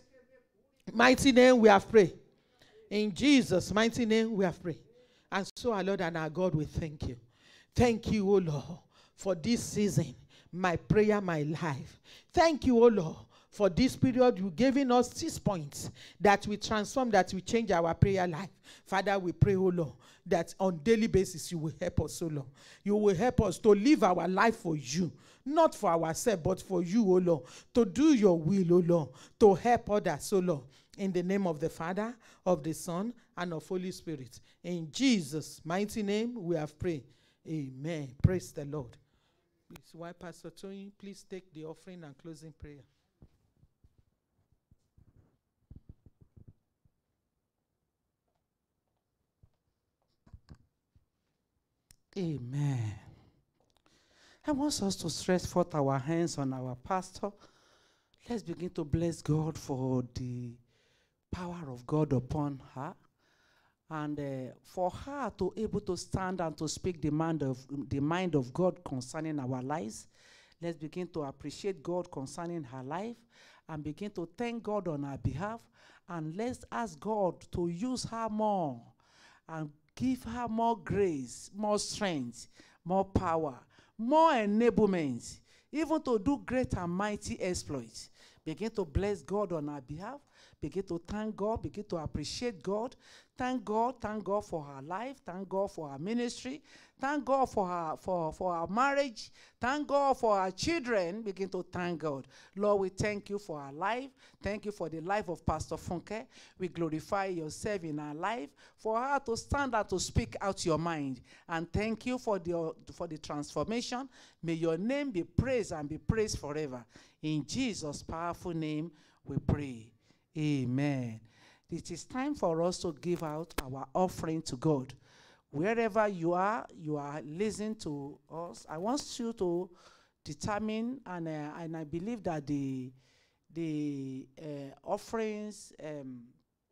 mighty name we have prayed. In Jesus' mighty name we have prayed. And so our Lord and our God, we thank you. Thank you, O Lord, for this season, my prayer, my life. Thank you, O Lord, for this period you've given us six points that we transform, that we change our prayer life. Father, we pray, O Lord, that on daily basis you will help us, O Lord. You will help us to live our life for you. Not for ourselves, but for you, O Lord. To do your will, O Lord. To help others, O Lord. In the name of the Father, of the Son, and of Holy Spirit. In Jesus' mighty name we have prayed. Amen. Praise the Lord. Please, why Pastor Tony, please take the offering and closing prayer. Amen. I want us to stretch forth our hands on our pastor. Let's begin to bless God for the power of God upon her. And uh, for her to able to stand and to speak the mind of the mind of God concerning our lives, let's begin to appreciate God concerning her life and begin to thank God on her behalf. And let's ask God to use her more and give her more grace, more strength, more power, more enablement, even to do great and mighty exploits. Begin to bless God on her behalf. Begin to thank God. Begin to appreciate God. Thank God. Thank God for her life. Thank God for her ministry. Thank God for her for, for her marriage. Thank God for her children. Begin to thank God. Lord, we thank you for her life. Thank you for the life of Pastor Funke. We glorify yourself in her life. For her to stand and to speak out your mind. And thank you for the, for the transformation. May your name be praised and be praised forever. In Jesus' powerful name we pray. Amen. It is time for us to give out our offering to God. Wherever you are, you are listening to us. I want you to determine, and, uh, and I believe that the, the uh, offerings um,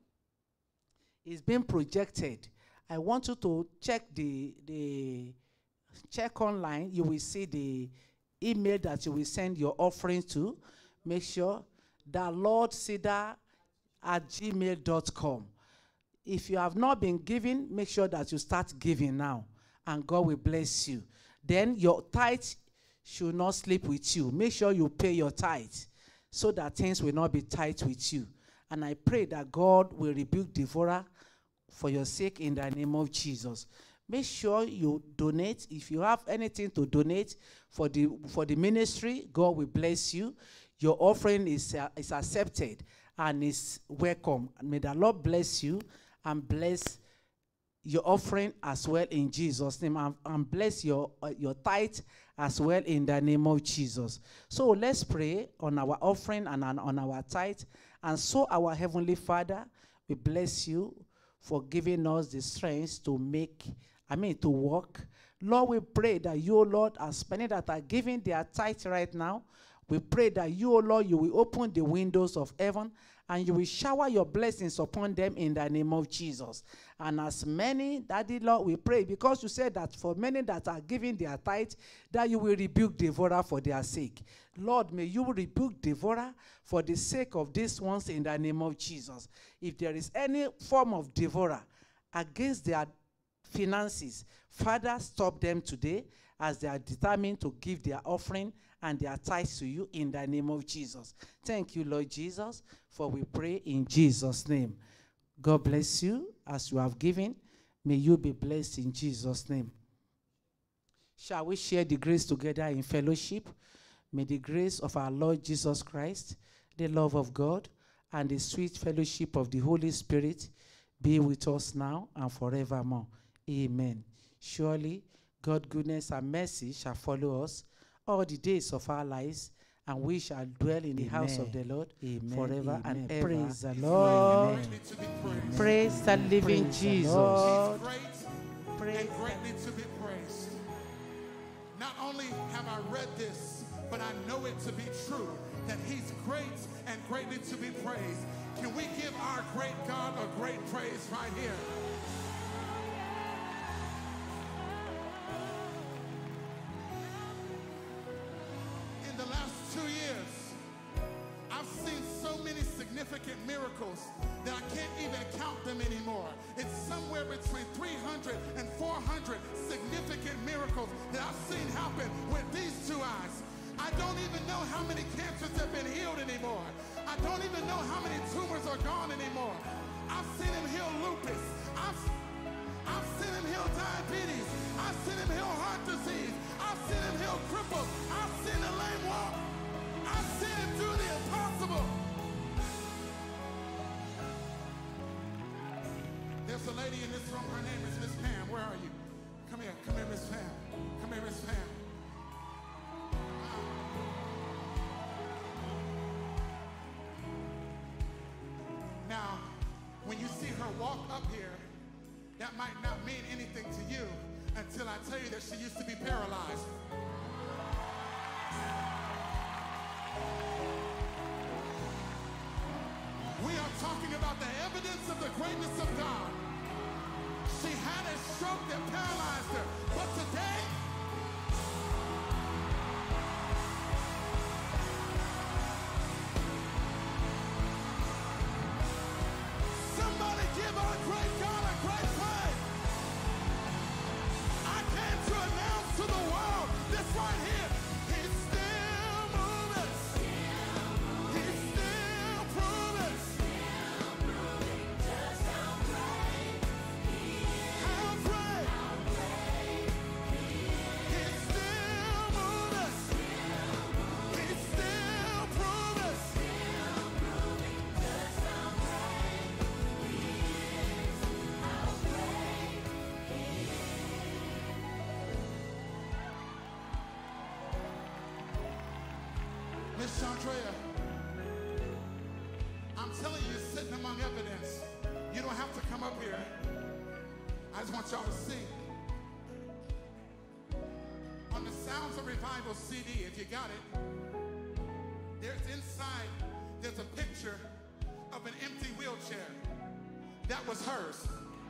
is being projected. I want you to check the, the check online. You will see the email that you will send your offering to. Make sure that Lord Cedar at gmail dot com. If you have not been giving, make sure that you start giving now, and God will bless you. Then your tithe should not sleep with you. Make sure you pay your tithe so that things will not be tight with you. And I pray that God will rebuke devourer for your sake in the name of Jesus. Make sure you donate. If you have anything to donate for the for the ministry, God will bless you. Your offering is, uh, is accepted and is welcome. And may the Lord bless you and bless your offering as well in Jesus' name. And, and bless your, uh, your tithe as well in the name of Jesus. So let's pray on our offering and on, on our tithe. And so our Heavenly Father, we bless you for giving us the strength to make, I mean, to walk. Lord, we pray that you, Lord, as many that are giving their tithe right now, we pray that you, O Lord, you will open the windows of heaven and you will shower your blessings upon them in the name of Jesus. And as many, Daddy, Lord, we pray, because you said that for many that are giving their tithe, that you will rebuke devourer for their sake. Lord, may you rebuke devourer for the sake of these ones in the name of Jesus. If there is any form of devourer against their finances, Father, stop them today as they are determined to give their offering and their tithes to you in the name of Jesus. Thank you, Lord Jesus, for we pray in Jesus' name. God bless you as you have given. May you be blessed in Jesus' name. Shall we share the grace together in fellowship? May the grace of our Lord Jesus Christ, the love of God, and the sweet fellowship of the Holy Spirit be with us now and forevermore. Amen. Surely, God's goodness and mercy shall follow us all the days of our lives, and we shall dwell in the house of the Lord Amen. forever Amen. and ever. Praise the Lord. Amen. Praise the living Praise the Jesus. Lord. Great Praise and greatly to be praised. Not only have I read this, but I know it to be true that he's great and greatly to be praised. Can we give our great God a great praise right here? In the last two years, I've seen so many significant miracles that I can't even count them anymore. It's somewhere between three hundred and four hundred significant miracles that I've seen happen with these two eyes. I don't even know how many cancers have been healed anymore. I don't even know how many tumors are gone anymore. I've seen him heal lupus. I've, I've seen him heal diabetes. I've seen him heal heart disease. I've seen him heal cripples. I've seen a lame walk. I've seen him do the impossible. There's a lady in this room. Her name is Miss Pam. Where are you? Come here. Come here, Miss Pam. Come here, Miss Pam. Now, when you see her walk up here, that might not mean anything to you until I tell you that she used to be paralyzed. We are talking about the evidence of the greatness of God. She had a stroke that paralyzed her, but today, somebody give our great God a great praise. I came to announce to the world this right here. He's still moving. He's still proving. How great. He's still moving. He's still proving. Miss Chandrea, I'm telling you, you're sitting among evidence. You don't have to come up here. I just want y'all to sing. On the Sounds of Revival C D, if you got it, there's inside, there's a picture of an empty wheelchair. That was hers.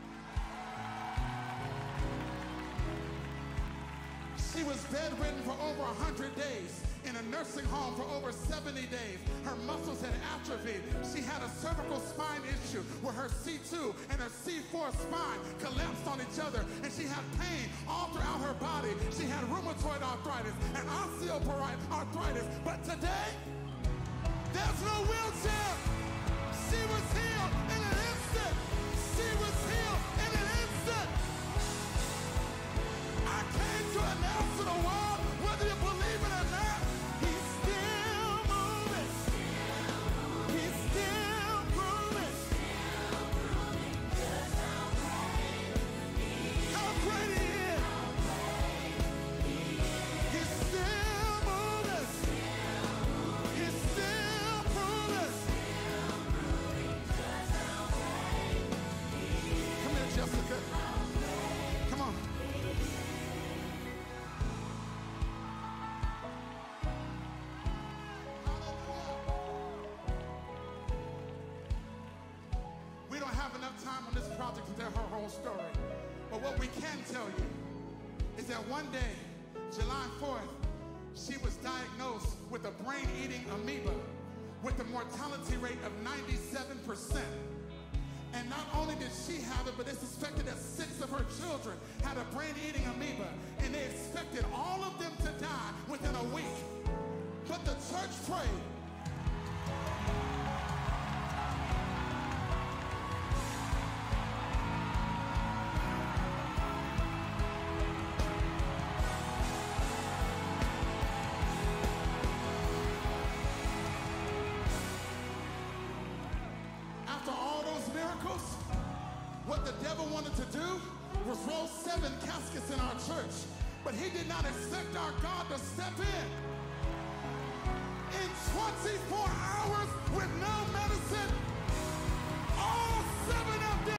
She was bedridden for over one hundred days, in a nursing home for over seventy days. Her muscles had atrophied. She had a cervical spine issue where her C two and her C four spine collapsed on each other, and she had pain all throughout her body. She had rheumatoid arthritis and osteoarthritis. But today, there's no wheelchair. She was healed in an instant. She was healed in an instant. I came to announce to the world, whether you believe it or not, he's still moving. He's still proving. How great he is. He's still moving. He's still proving. Come here, Jessica. Come on. We don't have enough time on this project to tell her whole story. But what we can tell you is that one day, July fourth, she was diagnosed with a brain-eating amoeba with a mortality rate of ninety-seven percent. And not only did she have it, but they suspected that six of her children had a brain-eating amoeba, and they expected all of them to die within a week. But the church prayed. After all those miracles, what the devil wanted to do was roll seven caskets in our church. But he did not expect our God to step in. In twenty-four hours with no medicine, all seven of them